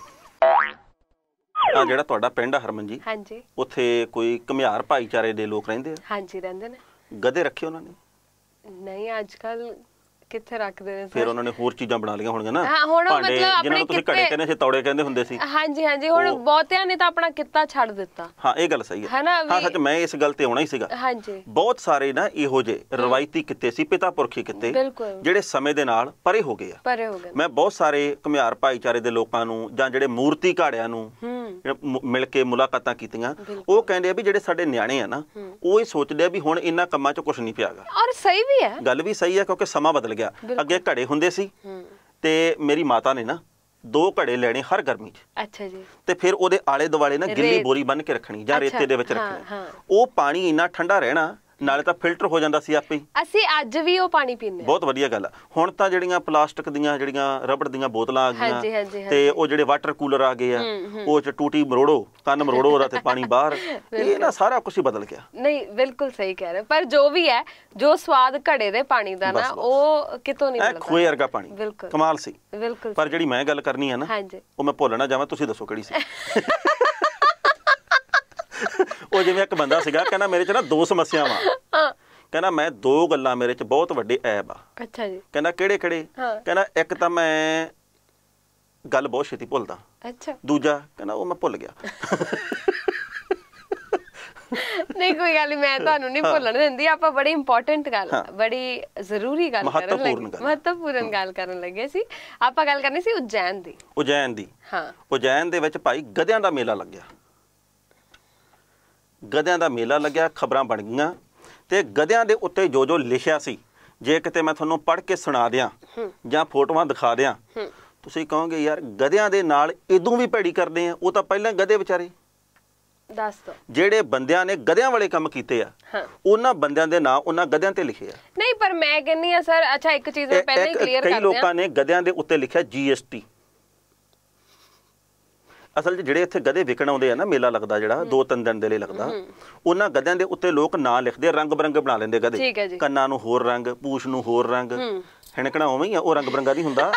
ਜਿਹੜਾ ਤੁਹਾਡਾ ਪਿੰਡ ਆ ਹਰਮਨ ਜੀ, ਉੱਥੇ ਕੋਈ ਘੁਮਿਆਰ ਭਾਈਚਾਰੇ ਦੇ ਲੋਕ ਰਹਿੰਦੇ ਆ? ਹਾਂਜੀ ਰਹਿੰਦੇ ਨੇ। ਗਧੇ ਰੱਖੇ ਉਹਨਾਂ ਨੇ? ਨਹੀਂ, ਅੱਜ ਕੱਲ ਕਿੱਥੇ ਰੱਖਦੇ ਨੇ। ਫਿਰ ਉਹਨਾਂ ਨੇ ਹੋਰ ਚੀਜ਼ਾਂ ਬਣਾ ਲਈਆਂ ਹੋਣਗੀਆਂ ਨਾ, ਭਾਂਡੇ ਜਿਹਨਾਂ ਨੂੰ ਤੁਸੀਂ ਘੜੇ ਕਹਿੰਦੇ ਸੀ, ਤੌੜੇ ਕਹਿੰਦੇ ਹੁੰਦੇ ਸੀ। ਹਾਂਜੀ ਹੁਣ ਬਹੁਤਿਆਂ ਨੇ ਤਾਂ ਆਪਣਾ ਕਿੱਤਾ ਛੱਡ ਦਿੱਤਾ। ਹਾਂ, ਇਹ ਗੱਲ ਸਹੀ ਹੈ। ਹਾਂ ਸੱਚ, ਮੈਂ ਇਸ ਗੱਲ ਤੇ ਆਉਣਾ ਹੀ ਸੀਗਾ। ਬਹੁਤ ਸਾਰੇ ਨਾ ਇਹੋ ਜਿਹੇ ਰਵਾਇਤੀ ਕਿੱਤੇ ਸੀ, ਪਿਤਾ ਪੁਰਖੀ ਕਿੱਤੇ, ਜਿਹੜੇ ਸਮੇਂ ਦੇ ਨਾਲ ਪਰੇ ਹੋ ਗਏ ਆ। ਮੈਂ ਬਹੁਤ ਸਾਰੇ ਘੁਮਿਆਰ ਭਾਈਚਾਰੇ ਦੇ ਲੋਕਾਂ ਨੂੰ ਜਾਂ ਜਿਹੜੇ ਮੂਰਤੀ ਘਾੜਿਆਂ ਨੂੰ ਮਿਲ ਕੇ ਮੁਲਾਕਾਤਾਂ ਕੀਤੀਆਂ। ਉਹ ਕਹਿੰਦੇ ਆ ਵੀ ਜਿਹੜੇ ਸਾਡੇ ਨਿਆਣੇ ਆ ਨਾ, ਉਹ ਇਹ ਸੋਚਦੇ ਆ ਵੀ ਹੁਣ ਇਹਨਾਂ ਕੰਮਾਂ 'ਚ ਕੁਛ ਨਹੀਂ ਪਿਆਗਾ। ਔਰ ਸਹੀ ਵੀ ਹੈ, ਗੱਲ ਵੀ ਸਹੀ ਹੈ, ਕਿਉਂਕਿ ਸਮਾਂ ਬਦਲ ਗਿਆ। ਅੱਗੇ ਘੜੇ ਹੁੰਦੇ ਸੀ, ਤੇ ਮੇਰੀ ਮਾਤਾ ਨੇ ਨਾ 2 ਘੜੇ ਲੈਣੇ ਹਰ ਗਰਮੀ 'ਚ। ਅੱਛਾ ਜੀ। ਤੇ ਫਿਰ ਉਹਦੇ ਆਲੇ ਦੁਆਲੇ ਨਾ ਗਿੱਲੀ ਬੋਰੀ ਬੰਨ ਕੇ ਰੱਖਣੀ ਜਾਂ ਰੇਤੇ ਦੇ ਵਿੱਚ ਰੱਖਣੀ। ਉਹ ਪਾਣੀ ਇੰਨਾ ਠੰਡਾ ਰਹਿਣਾ, ਨਾਲੇ ਤਾਂ ਫਿਲਟਰ ਹੋ ਜਾਂਦਾ ਸੀ ਆਪੇ ਹੀ। ਅਸੀਂ ਅੱਜ ਵੀ ਉਹ ਪਾਣੀ ਪੀਂਦੇ ਹਾਂ। ਬਹੁਤ ਵਧੀਆ ਗੱਲ ਆ। ਹੁਣ ਤਾਂ ਜਿਹੜੀਆਂ ਪਲਾਸਟਿਕ ਦੀਆਂ, ਜਿਹੜੀਆਂ ਰਬੜ ਦੀਆਂ ਬੋਤਲਾਂ ਆ ਗਈਆਂ, ਤੇ ਉਹ ਜਿਹੜੇ ਵਾਟਰ ਕੂਲਰ ਆ ਗਏ ਆ, ਉਹ 'ਚ ਟੂਟੀ ਮਰੋੜੋ, ਕੰਨ ਮਰੋੜੋ ਉਹਦਾ ਤੇ ਪਾਣੀ ਬਾਹਰ। ਇਹ ਨਾ ਸਾਰਾ ਕੁਝ ਹੀ ਬਦਲ ਗਿਆ। ਨਹੀਂ, ਬਿਲਕੁਲ ਸਹੀ ਕਹਿ ਰਹੇ, ਪਰ ਜੋ ਵੀ ਹੈ, ਜੋ ਸਵਾਦ ਘੜੇ ਦੇ ਪਾਣੀ ਦਾ ਨਾ, ਉਹ ਕਿਤੋਂ ਨਹੀਂ ਮਿਲਦਾ। ਖੋਏ ਵਰਗਾ ਪਾਣੀ, ਕਮਾਲ ਸੀ। ਬਿਲਕੁਲ। ਪਰ ਜਿਹੜੀ ਮੈਂ ਗੱਲ ਕਰਨੀ ਆ ਨਾ, ਉਹ ਮੈਂ ਭੁੱਲ ਨਾ ਜਾਵਾਂ, ਤੁਸੀਂ ਦੱਸੋ ਕਿਹੜੀ ਸੀ? ਉਹ ਜਿਵੇਂ ਇੱਕ ਬੰਦਾ ਸੀਗਾ, ਕਹਿੰਦਾ ਮੇਰੇ 'ਚ ਨਾ 2 ਸਮੱਸਿਆਵਾਂ, ਕਹਿੰਦਾ ਮੈਂ 2 ਗੱਲਾਂ ਮੇਰੇ 'ਚ ਬਹੁਤ ਵੱਡੇ ਐਬ ਆ। ਅੱਛਾ ਜੀ। ਕਹਿੰਦਾ ਕਿਹੜੇ ਕਿਹੜੇ? ਕਹਿੰਦਾ ਇੱਕ ਤਾਂ ਮੈਂ ਗੱਲ ਬਹੁਤ ਛੇਤੀ ਭੁੱਲਦਾ। ਅੱਛਾ। ਦੂਜਾ ਕਹਿੰਦਾ ਉਹ ਮੈਂ ਭੁੱਲ ਗਿਆ। ਨਹੀਂ ਕੋਈ ਗੱਲ ਨਹੀਂ, ਮੈਂ ਤੁਹਾਨੂੰ ਨਹੀਂ ਭੁੱਲਣ ਦਿੰਦੀ। ਆਪਾਂ ਬੜੀ ਇੰਪੋਰਟੈਂਟ ਗੱਲ, ਬੜੀ ਜ਼ਰੂਰੀ ਗੱਲ ਮਹੱਤਵਪੂਰਨ ਗੱਲ ਕਰਨ ਲੱਗੇ ਸੀ। ਆਪਾਂ ਗੱਲ ਕਰਨੀ ਸੀ ਉਜੈਨ ਦੀ। ਉਜੈਨ ਦੀ? ਹਾਂ। ਉਜੈਨ ਦੇ ਵਿੱਚ ਭਾਈ ਗਧਿਆਂ ਦਾ ਮੇਲਾ ਲੱਗਿਆ। ਗਧਿਆਂ ਦਾ ਮੇਲਾ ਲੱਗਿਆ, ਖਬਰਾਂ ਬਣ ਗਈਆਂ, ਤੇ ਗਧਿਆਂ ਦੇ ਉੱਤੇ ਜੋ ਜੋ ਲਿਖਿਆ ਸੀ, ਜੇ ਕਿਤੇ ਮੈਂ ਤੁਹਾਨੂੰ ਪੜ੍ਹ ਕੇ ਸੁਣਾ ਦਿਆਂ ਜਾਂ ਫੋਟੋਆਂ ਦਿਖਾ ਦਿਆਂ, ਤੁਸੀਂ ਕਹੋਗੇ ਯਾਰ ਗਧਿਆਂ ਦੇ ਨਾਲ ਇਦੋਂ ਵੀ ਭੈੜੀ ਕਰਦੇ ਆ। ਉਹ ਤਾਂ ਪਹਿਲਾਂ ਗਧੇ ਵਿਚਾਰੇ। ਦੱਸ ਦੋ। ਜਿਹੜੇ ਬੰਦਿਆਂ ਨੇ ਗਧਿਆਂ ਵਾਲੇ ਕੰਮ ਕੀਤੇ ਆ, ਉਹਨਾਂ ਬੰਦਿਆਂ ਦੇ ਨਾਂ ਉਹਨਾਂ ਗਧਿਆਂ ਤੇ ਲਿਖੇ ਆ। ਨਹੀਂ, ਪਰ ਮੈਂ ਕਹਿੰਨੀ ਆ ਸਰ, ਅੱਛਾ ਇੱਕ ਚੀਜ਼ ਮੈਂ ਪਹਿਲਾਂ ਹੀ ਕਲੀਅਰ ਕਰ ਦਿਆਂ। ਕਈ ਲੋਕਾਂ ਨੇ ਗਧਿਆਂ ਦੇ ਉੱਤੇ ਲਿਖਿਆ GST। ਅਸਲ 'ਚ ਜਿਹੜੇ ਇੱਥੇ ਗਧੇ ਵਿਕਣ ਆਉਂਦੇ ਆ ਨਾ, ਮੇਲਾ ਲੱਗਦਾ ਜਿਹੜਾ 2-3 ਦਿਨ ਦੇ ਲਈ ਲੱਗਦਾ, ਉਹਨਾਂ ਗਧਿਆਂ ਦੇ ਉੱਤੇ ਲੋਕ ਨਾਂ ਲਿਖਦੇ, ਰੰਗ ਬਰੰਗੇ ਬਣਾ ਲੈਂਦੇ ਗਧੇ, ਕੰਨਾਂ ਨੂੰ ਹੋਰ ਰੰਗ, ਪੂਛ ਨੂੰ ਹੋਰ ਰੰਗ, ਹਿਣਕਣਾ ਉਵੇਂ ਹੀ ਆ, ਉਹ ਰੰਗ ਬਰੰਗਾ ਨਹੀਂ ਹੁੰਦਾ।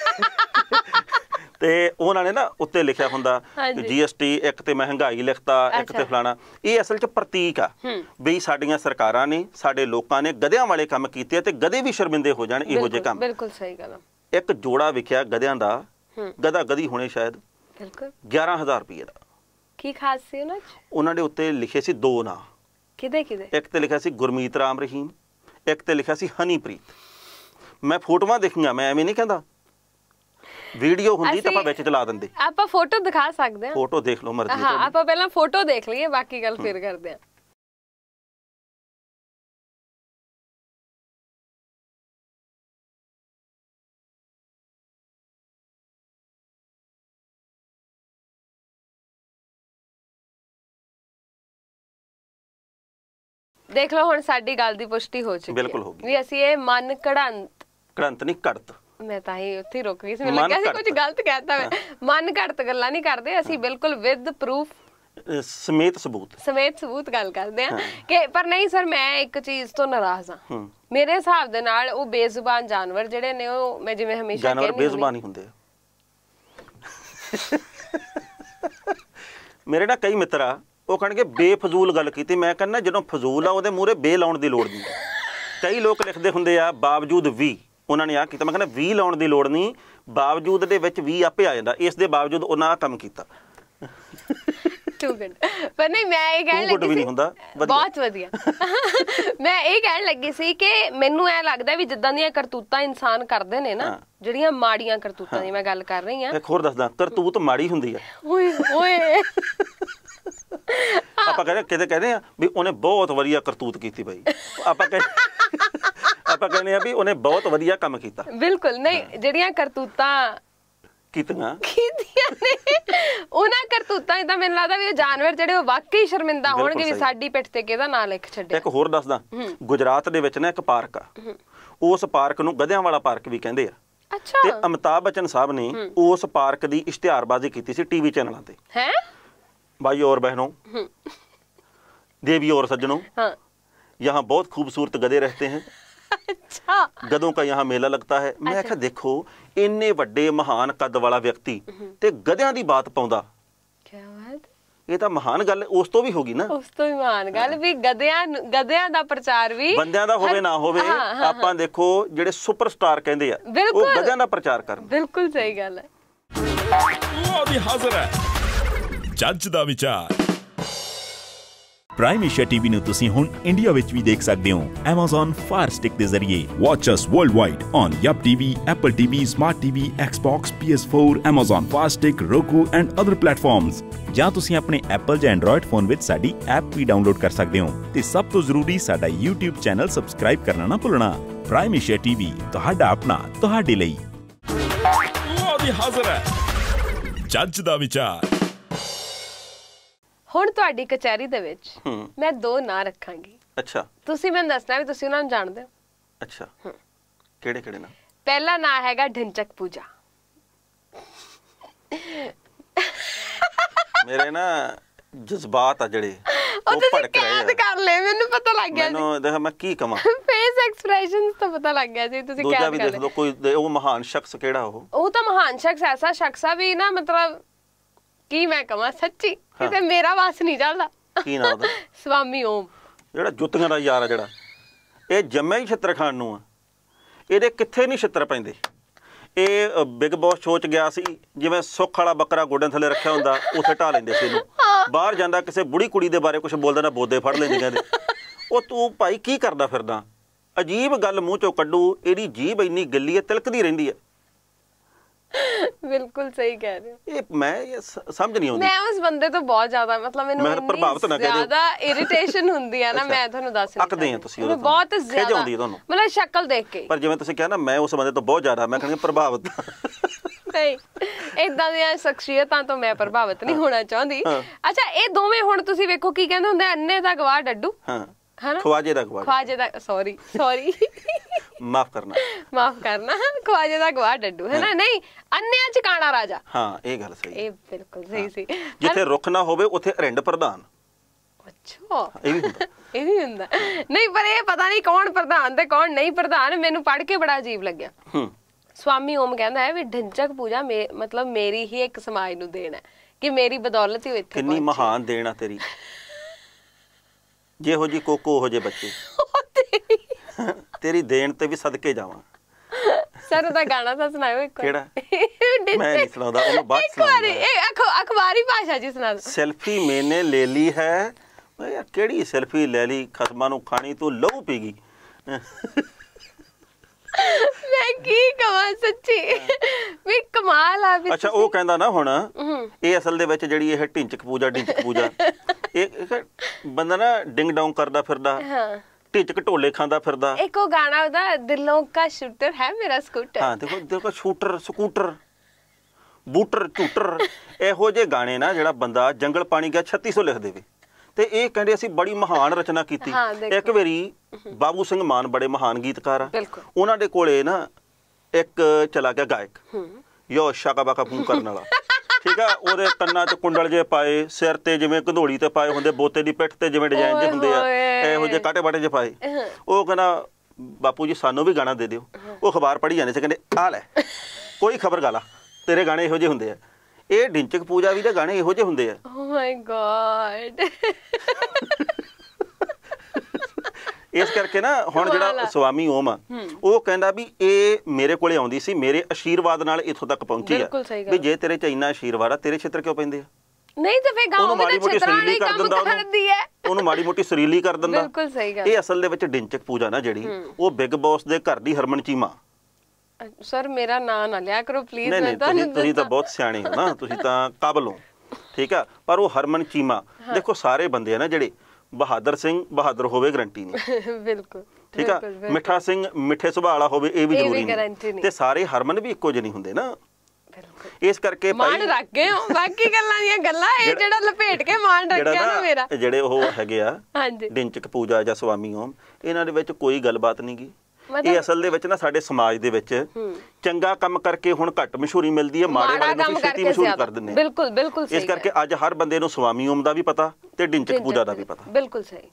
ਤੇ ਉਹਨਾਂ ਨੇ ਨਾ ਉੱਤੇ ਲਿਖਿਆ ਹੁੰਦਾ GST, ਇੱਕ ਤੇ ਮਹਿੰਗਾਈ ਲਿਖਤਾ, ਇੱਕ ਤੇ ਫਲਾਣਾ। ਇਹ ਅਸਲ 'ਚ ਪ੍ਰਤੀਕ ਆ ਵੀ ਸਾਡੀਆਂ ਸਰਕਾਰਾਂ ਨੇ, ਸਾਡੇ ਲੋਕਾਂ ਨੇ ਗਧਿਆਂ ਵਾਲੇ ਕੰਮ ਕੀਤੇ ਆ ਤੇ ਗਧੇ ਵੀ ਸ਼ਰਮਿੰਦੇ ਹੋ ਜਾਣ ਇਹੋ ਜਿਹੇ ਕੰਮ। ਬਿਲਕੁਲ ਸਹੀ ਗੱਲ। ਇੱਕ ਜੋੜਾ ਵਿਖਿਆ ਗਧਿਆਂ ਦਾ, ਗਧਾ ਗਧੀ ਹੋਣੇ ਸ਼ਾਇਦ, 11,000 ਰੁਪਏ ਦਾ। ਕੀ ਖਾਸ ਸੀ ਉਹਨਾਂ 'ਚ? ਉਹਨਾਂ ਦੇ ਉੱਤੇ ਲਿਖੇ ਸੀ 2 ਨਾਂ। ਕਿਹਦੇ? ਇੱਕ ਤੇ ਲਿਖਿਆ ਸੀ ਗੁਰਮੀਤ ਰਾਮ ਰਹੀਮ, ਇੱਕ ਤੇ ਲਿਖਿਆ ਸੀ ਹਨੀਪ੍ਰੀਤ। ਮੈਂ ਫੋਟੋਆਂ ਦੇਖੀਆਂ, ਮੈਂ ਐਵੇਂ ਨਹੀਂ ਕਹਿੰਦਾ, ਵੀਡੀਓ ਹੁੰਦੀ ਤਾਂ ਆਪਾਂ ਵਿੱਚ ਚਲਾ ਦਿੰਦੇ। ਆਪਾਂ ਫੋਟੋ ਦਿਖਾ ਸਕਦੇ ਹਾਂ, ਫੋਟੋ ਦੇਖ ਲਓ ਮਰਜ਼ੀ। ਹਾਂ, ਆਪਾਂ ਪਹਿਲਾਂ ਫੋਟੋ ਦੇਖ ਲਈਏ, ਬਾਕੀ ਗੱਲ ਫਿਰ ਕਰਦੇ ਹਾਂ। ਦੇਖ ਲਓ, ਹੁਣ ਸਾਡੀ ਗੱਲ ਦੀ ਪੁਸ਼ਟੀ ਹੋ ਚੁੱਕੀ ਹੈ। ਬਿਲਕੁਲ ਹੋ ਗਈ ਵੀ ਅਸੀਂ ਇਹ ਮਨ ਘੜੰਤ ਨਹੀਂ, ਘੜਤ। ਮੈਂ ਤਾਂ ਹੀ ਉੱਥੇ ਹੀ ਰੁਕ ਗਈ ਸੀ, ਮੈਨੂੰ ਲੱਗਿਆ ਸੀ ਕੁਝ ਗਲਤ ਕਹਿਤਾ ਮੈਂ। ਮਨ ਘੜਤ ਗੱਲਾਂ ਨਹੀਂ ਕਰਦੇ ਅਸੀਂ, ਬਿਲਕੁਲ ਵਿਦ ਪ੍ਰੂਫ, ਸਮੇਤ ਸਬੂਤ ਗੱਲ ਕਰਦੇ ਆ ਕਿ ਪਰ ਨਹੀਂ ਸਰ, ਮੈਂ ਇੱਕ ਚੀਜ਼ ਤੋਂ ਨਾਰਾਜ਼ ਹਾਂ। ਮੇਰੇ ਹਿਸਾਬ ਦੇ ਨਾਲ ਉਹ ਬੇਜ਼ੁਬਾਨ ਜਾਨਵਰ ਜਿਹੜੇ ਨੇ, ਉਹ ਮੈਂ ਜਿਵੇਂ ਹਮੇਸ਼ਾ ਕਹਿੰਦੀ, ਜਾਨਵਰ ਬੇਜ਼ੁਬਾਨ ਹੀ ਹੁੰਦੇ ਆ। ਮੇਰੇ ਨਾਲ ਕਈ ਮਿੱਤਰ ਆ, ਉਹ ਕਹਿਣਗੇ ਬੇਫਜ਼ੂਲ ਗੱਲ ਕੀਤੀ। ਮੈਂ ਕਹਿੰਦਾ ਜਦੋਂ ਫਜ਼ੂਲ ਆ ਉਹਦੇ ਮੂਹਰੇ ਬੇ ਲਾਉਣ ਦੀ ਲੋੜ ਨਹੀਂ। ਕਈ ਲੋਕ ਲਿਖਦੇ ਹੁੰਦੇ ਆ ਬਾਵਜੂਦ ਵੀ ਉਹਨਾਂ ਨੇ ਆਹ ਕੀਤਾ। ਮੈਂ ਕਹਿੰਦਾ 20 ਲਾਉਣ ਦੀ ਲੋੜ ਨਹੀਂ, ਬਾਵਜੂਦ ਦੇ ਵਿੱਚ 20 ਆਪੇ ਆ ਜਾਂਦਾ। ਇਸ ਦੇ ਬਾਵਜੂਦ ਉਹਨਾਂ ਆਹ ਕੰਮ ਕੀਤਾ। ਪਰ ਨਹੀਂ, ਮੈਂ ਇਹ ਕਹਿਣ ਲੱਗੀ ਸੀ, ਬਹੁਤ ਵਧੀਆ। ਮੈਂ ਇਹ ਕਹਿਣ ਲੱਗੀ ਸੀ ਕਿ ਮੈਨੂੰ ਐ ਲੱਗਦਾ ਵੀ ਜਿੱਦਾਂ ਦੀਆਂ ਕਰਤੂਤਾਂ ਇਨਸਾਨ ਕਰਦੇ ਨੇ ਨਾ, ਜਿਹੜੀਆਂ ਮਾੜੀਆਂ ਕਰਤੂਤਾਂ ਦੀ ਮੈਂ ਗੱਲ ਕਰ ਰਹੀ ਹਾਂ। ਇੱਕ ਹੋਰ ਦੱਸਦਾ, ਕਰਤੂਤ ਮਾੜੀ ਹੁੰਦੀ ਆ। ਓਏ ਆਪਾਂ ਕਹਿੰਦੇ ਆ ਵੀ ਉਹਨੇ ਬਹੁਤ ਵਧੀਆ ਕਰਤੂਤ ਕੀਤੀ ਬਾਈ। ਆਪਾਂ ਕਹਿੰਦੇ ਆ ਵੀ ਉਹਨੇ ਬਹੁਤ ਵਧੀਆ ਕੰਮ ਕੀਤਾ। ਬਿਲਕੁਲ ਨਹੀਂ, ਜਿਹੜੀਆਂ ਕਰਤੂਤਾਂ ਕੀਤੀਆਂ ਨੇ ਉਹਨਾਂ ਕਰਤੂਤਾਂ ਇਦਾਂ ਮੈਨੂੰ ਲੱਗਦਾ ਵੀ ਉਹ ਜਾਨਵਰ ਜਿਹੜੇ ਉਹ ਵਾਕਈ ਸ਼ਰਮਿੰਦਾ ਹੋਣਗੇ ਵੀ ਸਾਡੀ ਪਿੱਠ ਤੇ ਕਿਹਦਾ ਨਾਂ ਲਿਖ ਛੱਡਿਆ। ਇੱਕ ਹੋਰ ਦੱਸਦਾ, ਗੁਜਰਾਤ ਦੇ ਵਿੱਚ ਨਾ ਇੱਕ ਪਾਰਕ ਆ, ਉਸ ਪਾਰਕ ਨੂੰ ਗਧਿਆਂ ਵਾਲਾ ਪਾਰਕ ਵੀ ਕਹਿੰਦੇ ਆ। ਅੱਛਾ। ਤੇ ਅਮਿਤਾਭ ਬੱਚਨ ਸਾਹਿਬ ਨੇ ਉਸ ਪਾਰਕ ਦੀ ਇਸ਼ਤਿਹਾਰਬਾਜ਼ੀ ਕੀਤੀ ਸੀ ਟੀਵੀ ਚੈਨਲਾਂ ਤੇ। ਹੈ भाई और बहनों, देवी और सज्जनों, यहाँ बहुत खूबसूरत गधे रहते हैं। अच्छा। गधों का यहाँ मेला लगता है। मैं आख्या देखो, इन्ने वड्डे महान कद वाला व्यक्ति ते गधियां दी बात पाउंदा। क्या बात? ये तां महान गल उस तो भी होगी ना। उस तो भी महान गल भी गधियां दा प्रचार भी बंदियां दा होवे ना होवे, आपां देखो ਜਿਹੜੇ सुपरस्टार ਕਹਿੰਦੇ ਆ ਉਹ ਗਧਿਆਂ ਦਾ ਪ੍ਰਚਾਰ ਕਰਨ। ਬਿਲਕੁਲ ਸਹੀ ਗੱਲ ਹੈ। ਉਹ ਵੀ ਹਾਜ਼ਰ ਹੈ ਜੱਜ ਦਾ ਵਿਚਾਰ। ਪ੍ਰਾਈਮ ਏਸ਼ੀਆ ਟੀਵੀ ਨੂੰ ਤੁਸੀਂ ਹੁਣ ਇੰਡੀਆ ਵਿੱਚ ਵੀ ਦੇਖ ਸਕਦੇ ਹੋ Amazon Fire Stick ਦੇ ਜ਼ਰੀਏ। Watch us worldwide on Yup TV, Apple TV, Smart TV, Xbox, PS4, Amazon Fire Stick, Roku and other platforms। ਜਾਂ ਤੁਸੀਂ ਆਪਣੇ Apple ਜਾਂ Android ਫੋਨ ਵਿੱਚ ਸਾਡੀ ਐਪ ਵੀ ਡਾਊਨਲੋਡ ਕਰ ਸਕਦੇ ਹੋ ਤੇ ਸਭ ਤੋਂ ਜ਼ਰੂਰੀ ਸਾਡਾ YouTube ਚੈਨਲ ਸਬਸਕ੍ਰਾਈਬ ਕਰਨਾ ਨਾ ਭੁੱਲਣਾ। ਪ੍ਰਾਈਮ ਏਸ਼ੀਆ ਟੀਵੀ, ਤੁਹਾਡਾ ਆਪਣਾ, ਤੁਹਾਡੇ ਲਈ। ਉਹ ਵੀ ਹਾਜ਼ਰ ਹੈ ਜੱਜ ਦਾ ਵਿਚਾਰ। ਹੁਣ ਤੁਹਾਡੀ ਕਚਹਿਰੀ ਦੇ ਵਿੱਚ ਮੈਂ 2 ਨਾਂ ਰੱਖਾਂਗੀ। ਅੱਛਾ। ਤੁਸੀਂ ਮੈਨੂੰ ਦੱਸਣਾ ਵੀ ਤੁਸੀਂ ਉਹਨਾਂ ਨੂੰ ਜਾਣਦੇ ਹੋ। ਅੱਛਾ। ਕਿਹੜੇ ਨਾਂ? ਪਹਿਲਾ ਨਾਂ ਹੈਗਾ ਢਿੰਚਕ ਪੂਜਾ। ਮੇਰੇ ਨਾ ਜਜ਼ਬਾਤ ਆ ਜਿਹੜੇ ਉਹ ਭੜਕ ਰਹੇ ਆ। ਕਰ ਲੈ, ਮੈਨੂੰ ਪਤਾ ਲੱਗ ਗਿਆ। ਮੈਨੂੰ ਦੇਖ ਮੈਂ ਕੀ ਕਵਾਂ, ਫੇਸ ਐਕਸਪ੍ਰੈਸ਼ਨਸ ਤਾਂ ਪਤਾ ਲੱਗ ਗਿਆ ਸੀ ਤੁਸੀਂ ਕਿਆ ਕਰ ਰਹੇ। ਦੂਜਾ ਵੀ ਦੇਖ ਲਓ ਕੋਈ ਉਹ ਮਹਾਨ ਸ਼ਖਸ ਕਿਹੜਾ ਉਹ ਤਾਂ ਮਹਾਨ ਸ਼ਖਸ ਐਸਾ ਸ਼ਖਸ ਆ ਵੀ ਨਾ, ਮਤਲਬ ਕੀ ਮੈਂ ਕਵਾਂ, ਸੱਚੀ ਕਿਤੇ ਮੇਰਾ ਵਾਸ ਨਹੀਂ ਚੱਲਦਾ। ਕੀ ਨਾਮ ਉਹਦਾ? ਸਵਾਮੀ ਓਮ। ਜਿਹੜਾ ਜੁੱਤੀਆਂ ਦਾ ਯਾਰ ਆ, ਜਿਹੜਾ ਇਹ ਜੰਮਿਆ ਹੀ ਛਿੱਤਰ ਖਾਣ ਨੂੰ ਆ। ਇਹਦੇ ਕਿੱਥੇ ਨਹੀਂ ਛਿੱਤਰ ਪੈਂਦੇ। ਇਹ ਬਿਗ ਬੌਸ ਸ਼ੋਅ 'ਚ ਗਿਆ ਸੀ, ਜਿਵੇਂ ਸੁੱਖ ਵਾਲਾ ਬੱਕਰਾ ਗੋਡਿਆਂ ਥੱਲੇ ਰੱਖਿਆ ਹੁੰਦਾ, ਉੱਥੇ ਢਾ ਲੈਂਦੇ ਸੀ ਇਹਨੂੰ। ਬਾਹਰ ਜਾਂਦਾ ਕਿਸੇ ਬੁੜੀ ਕੁੜੀ ਦੇ ਬਾਰੇ ਕੁਝ ਬੋਲਦਾ ਨਾ, ਬੋਦੇ ਫੜ ਲੈਂਦੇ ਕਹਿੰਦੇ। ਉਹ ਤੂੰ ਭਾਈ ਕੀ ਕਰਦਾ ਫਿਰਦਾ? ਅਜੀਬ ਗੱਲ ਮੂੰਹ 'ਚੋਂ ਕੱਢੂ, ਇਹਦੀ ਜੀਭ ਇੰਨੀ ਗਿੱਲੀ ਹੈ, ਤਿਲਕਦੀ ਰਹਿੰਦੀ ਹੈ। ਬਿਲਕੁਲ ਸਹੀ ਕਹਿ ਰਹੇ ਹੋ। ਇਹ ਮੈਂ ਸਮਝ ਨਹੀਂ ਆਉਂਦੀ। ਮੈਂ ਉਸ ਬੰਦੇ ਤੋਂ ਬਹੁਤ ਜ਼ਿਆਦਾ, ਮਤਲਬ ਮੈਨੂੰ ਪ੍ਰਭਾਵਿਤ ਨਾ ਕਹਿ ਦਿਓ, ਜ਼ਿਆਦਾ ਇਰੀਟੇਸ਼ਨ ਹੁੰਦੀ ਹੈ ਨਾ। ਮੈਂ ਤੁਹਾਨੂੰ ਦੱਸ ਰਹੀ ਹਾਂ, ਅੱਕਦੇ ਆ ਤੁਸੀਂ ਉਹਦੇ ਤੋਂ, ਬਹੁਤ ਜ਼ਿਆਦਾ ਆਉਂਦੀ ਤੁਹਾਨੂੰ, ਮਤਲਬ ਸ਼ਕਲ ਦੇਖ ਕੇ। ਪਰ ਜਿਵੇਂ ਤੁਸੀਂ ਕਿਹਾ ਨਾ, ਮੈਂ ਉਸ ਬੰਦੇ ਤੋਂ ਬਹੁਤ ਜ਼ਿਆਦਾ, ਮੈਂ ਕਹਿੰਦਾ ਪ੍ਰਭਾਵਿਤ ਨਹੀਂ, ਇਦਾਂ ਦੀਆਂ ਸ਼ਖਸੀਅਤਾਂ ਤੋਂ ਮੈਂ ਪ੍ਰਭਾਵਿਤ ਨਹੀਂ ਹੋਣਾ ਚਾਹੁੰਦੀ। ਅੱਛਾ, ਇਹ ਦੋਵੇਂ ਹੁਣ ਤੁਸੀਂ ਵੇਖੋ ਕੀ ਕਹਿੰਦੇ ਹੁੰਦੇ, ਅੰਨੇ ਦਾ ਗਵਾਹ ਡੱਡੂ। ਹਾਂ, ਖਵਾਜੇ ਦਾ ਸੌਰੀ ਮਾਫ ਕਰਨਾ, ਖਵਾਜੇ ਦਾ ਗਵਾਹ ਡੱਡੂ, ਹੈ ਨਾ। ਨਹੀਂ, ਅੰਨਿਆਂ ਚ ਕਾਣਾ ਰਾਜਾ। ਹਾਂ ਇਹ ਗੱਲ ਸਹੀ, ਇਹ ਬਿਲਕੁਲ ਸਹੀ ਸੀ। ਜਿੱਥੇ ਰੁੱਖ ਨਾ ਹੋਵੇ ਉੱਥੇ ਅਰਿੰਡ ਪ੍ਰਧਾਨ। ਅੱਛਾ ਇਹ ਵੀ ਹੁੰਦਾ। ਇਹ ਵੀ ਹੁੰਦਾ ਨਹੀਂ, ਪਰ ਇਹ ਪਤਾ ਨਹੀਂ ਕੌਣ ਪ੍ਰਧਾਨ ਤੇ ਕੌਣ ਨਹੀਂ ਪ੍ਰਧਾਨ। ਮੈਨੂੰ ਪੜ੍ਹ ਕੇ ਬੜਾ ਅਜੀਬ ਲੱਗਿਆ। ਸਵਾਮੀ ਓਮ ਕਹਿੰਦਾ ਹੈ ਵੀ ਢਿੰਚਕ ਪੂਜਾ ਮਤਲਬ ਮੇਰੀ ਹੀ ਇੱਕ ਸਮਾਜ ਨੂੰ ਦੇਣ ਹੈ, ਕਿ ਮੇਰੀ ਬਦੌਲਤ ਹੀ ਇੱਥੇ ਕਿੰਨੀ ਮਹਾਨ ਦੇਣ ਆ ਤੇਰੀ, ਜਿਹੋ ਜੀ ਕੋਕੋ ਉਹੋ ਜਿਹੇ ਬੱਚੇ। ਤੇਰੀ ਦੇਣ ਤੇ ਵੀ ਸਦਕੇ ਜਾਵਾਂ। ਸਰ ਉਹਦਾ ਗਾਣਾ ਤਾਂ ਸੁਣਾਓ ਇੱਕ। ਕਿਹੜਾ? ਮੈਂ ਨਹੀਂ ਸੁਣਾਉਂਦਾ, ਉਹਨੂੰ ਬਾਅਦ ਚ ਸੁਣਾਉਂਦਾ। ਇਹ ਅਖਬਾਰੀ ਭਾਸ਼ਾ ਜੀ ਸੁਣਾ ਦਿਓ। ਸੈਲਫੀ ਮੈਨੇ ਲੈ ਲਈ ਹੈ। ਯਾਰ ਕਿਹੜੀ ਸੈਲਫੀ ਲੈ ਲਈ, ਖਸਮਾਂ ਨੂੰ ਖਾਣੀ ਤੂੰ ਲਹੂ ਪੀ ਗਈ। ਮੈਂ ਕੀ ਕਹਾਂ ਸੱਚੀ, ਵੀ ਕਮਾਲ ਆ ਵੀ। ਅੱਛਾ ਉਹ ਕਹਿੰਦਾ ਨਾ ਹੁਣ ਇਹ ਅਸਲ ਦੇ ਵਿੱਚ ਜਿਹੜੀ ਇਹ ਢਿੰਚਕ ਪੂਜਾ ਇਹ ਬੰਦਾ ਨਾ ਡਿੰਗ ਡੋਂਗ ਕਰਦਾ ਫਿਰਦਾ, ਢਿੰਚਕ ਢੋਲੇ ਖਾਂਦਾ ਫਿਰਦਾ। ਇੱਕ ਉਹ ਗਾਣਾ ਉਹਦਾ ਦਿਲੋਂ ਕਾ ਸ਼ੂਟਰ ਹੈ ਮੇਰਾ ਸਕੂਟਰ। ਹਾਂ ਦੇਖੋ ਸ਼ੂਟਰ ਸਕੂਟਰ ਬੂਟਰ ਝੂਟਰ ਇਹੋ ਜਿਹੇ ਗਾਣੇ ਨਾ ਜਿਹੜਾ ਬੰਦਾ ਜੰਗਲ ਪਾਣੀ ਗਿਆ 3600 ਲਿਖ ਦੇਵੇ। ਤੇ ਇਹ ਕਹਿੰਦੇ ਅਸੀਂ ਬੜੀ ਮਹਾਨ ਰਚਨਾ ਕੀਤੀ। ਇੱਕ ਵਾਰੀ ਬਾਬੂ ਸਿੰਘ ਮਾਨ ਬੜੇ ਮਹਾਨ ਗੀਤਕਾਰ ਆ, ਉਹਨਾਂ ਦੇ ਕੋਲੇ ਨਾ ਇੱਕ ਚਲਾ ਗਿਆ ਗਾਇਕ ਯੋ ਸ਼ਾਕਾ ਬਾਕਾ ਫੂੰ ਕਰਨ ਵਾਲਾ, ਠੀਕ ਆ। ਉਹਦੇ ਕੰਨਾਂ 'ਚ ਕੁੰਡਲ ਜੇ ਪਾਏ, ਸਿਰ ਤੇ ਜਿਵੇਂ ਘੰਧੋੜੀ ਤੇ ਪਾਏ ਹੁੰਦੇ, ਬੋਤੇ ਦੀ ਪਿੱਠ ਤੇ ਜਿਵੇਂ ਡਿਜ਼ਾਈਨ ਜੇ ਹੁੰਦੇ ਆ, ਇਹੋ ਜਿਹੇ ਕਾਟੇ ਬਾਟੇ ਜੇ ਪਾਏ। ਉਹ ਕਹਿੰਦਾ ਬਾਪੂ ਜੀ ਸਾਨੂੰ ਵੀ ਗਾਣਾ ਦੇ ਦਿਓ। ਉਹ ਅਖਬਾਰ ਪੜ੍ਹੀ ਜਾਂਦੇ ਸੀ, ਕਹਿੰਦੇ ਆ ਲੈ ਕੋਈ ਖਬਰ ਗਾਲਾ, ਤੇਰੇ ਗਾਣੇ ਇਹੋ ਜਿਹੇ ਹੁੰਦੇ ਆ। ਇਹ ਢਿੰਚਕ ਪੂਜਾ ਵੀ ਦੇ ਗਾਣੇ ਇਹੋ ਜਿਹੇ ਹੁੰਦੇ ਆ। Oh my God. ਇਸ ਕਰਕੇ ਨਾ ਹੁਣ ਜਿਹੜਾ ਸਵਾਮੀ ਓਮ ਆ ਉਹ ਕਹਿੰਦਾ ਵੀ ਇਹ ਮੇਰੇ ਕੋਲੇ ਆਉਂਦੀ ਸੀ, ਮੇਰੇ ਆਸ਼ੀਰਵਾਦ ਨਾਲ ਇੱਥੋਂ ਤੱਕ ਪਹੁੰਚੀ ਆ। ਵੀ ਜੇ ਤੇਰੇ ਚ ਇੰਨਾ ਆਸ਼ੀਰਵਾਦ ਆ, ਤੇਰੇ ਛਿੱਤਰ ਕਿਉਂ ਪੈਂਦੇ ਆ? ਨਹੀਂ ਤੇ ਫੇ ਗਾਉਂ ਵਿੱਚ ਛਿੱਤਰਾਲੀ ਕੰਮ ਕਰਦੀ ਹੈ, ਉਹਨੂੰ ਮਾੜੀ ਮੋਟੀ ਸਰੀਲੀ ਕਰ ਦਿੰਦਾ। ਬਿਲਕੁਲ ਸਹੀ ਗੱਲ। ਇਹ ਅਸਲ ਦੇ ਵਿੱਚ ਢਿੰਚਕ ਪੂਜਾ ਨਾ ਜਿਹੜੀ ਉਹ ਬਿਗ ਬੌਸ ਦੇ ਘਰ ਦੀ ਹਰਮਨ ਚੀਮਾ। ਸਰ ਮੇਰਾ ਨਾਂ ਨਾ ਲਿਆ ਕਰੋ ਪਲੀਜ਼। ਨਹੀਂ ਤੁਸੀਂ ਤਾਂ ਬਹੁਤ ਸਿਆਣੇ ਹੋ ਨਾ, ਤੁਸੀਂ ਤਾਂ ਕਾਬਲ ਹੋ, ਠੀਕ ਆ। ਪਰ ਉਹ ਹਰਮਨ ਚੀਮਾ ਦੇਖੋ ਸਾਰੇ ਬੰਦੇ ਆ ਨਾ ਜਿਹੜੇ ਬਹਾਦਰ ਸਿੰਘ ਬਹਾਦਰ ਹੋਵੇ ਗਰੰਟੀ ਨਹੀਂ। ਬਿਲਕੁਲ ਠੀਕ ਆ। ਮਿੱਠਾ ਸਿੰਘ ਮਿੱਠੇ ਸੁਭਾਅ ਵਾਲਾ ਹੋਵੇ ਇਹ ਵੀ ਜ਼ਰੂਰੀ ਨਹੀਂ। ਤੇ ਸਾਰੇ ਹਰਮਨ ਵੀ ਇੱਕੋ ਜਿਹੇ ਨਹੀਂ ਹੁੰਦੇ ਨਾ। ਇਸ ਕਰਕੇ ਮਾਣ ਰੱਖ ਗਏ ਹੋ ਬਾਕੀ ਗੱਲਾਂ ਦੀਆਂ ਗੱਲਾਂ, ਇਹ ਜਿਹੜਾ ਲਪੇਟ ਕੇ ਮਾਣ ਰੱਖਿਆ ਨਾ ਮੇਰਾ। ਜਿਹੜੇ ਉਹ ਹੈਗੇ ਆ ਢਿੰਚਕ ਪੂਜਾ ਜਾਂ ਸਵਾਮੀ ਓਮ, ਇਹਨਾਂ ਦੇ ਵਿੱਚ ਕੋਈ ਗੱਲਬਾਤ ਨਹੀਂ ਗੀ। ਇਹ ਅਸਲ ਦੇ ਵਿੱਚ ਨਾ ਸਾਡੇ ਸਮਾਜ ਦੇ ਵਿੱਚ ਚੰਗਾ ਕੰਮ ਕਰਕੇ ਹੁਣ ਘੱਟ ਮਸ਼ਹੂਰੀ ਮਿਲਦੀ ਹੈ, ਮਾੜੇ ਵਾਲੇ ਨੂੰ ਛੇਤੀ ਮਸ਼ਹੂਰ ਕਰ ਦਿੰਦੇ। ਬਿਲਕੁਲ ਬਿਲਕੁਲ ਸਹੀ। ਇਸ ਕਰਕੇ ਅੱਜ ਹਰ ਬੰਦੇ ਨੂੰ ਸਵਾਮੀ ਓਮ ਦਾ ਵੀ ਪਤਾ ਤੇ ਢਿੰਚਕ ਪੂਜਾ ਦਾ ਵੀ ਪਤਾ। ਬਿਲਕੁਲ ਸਹੀ।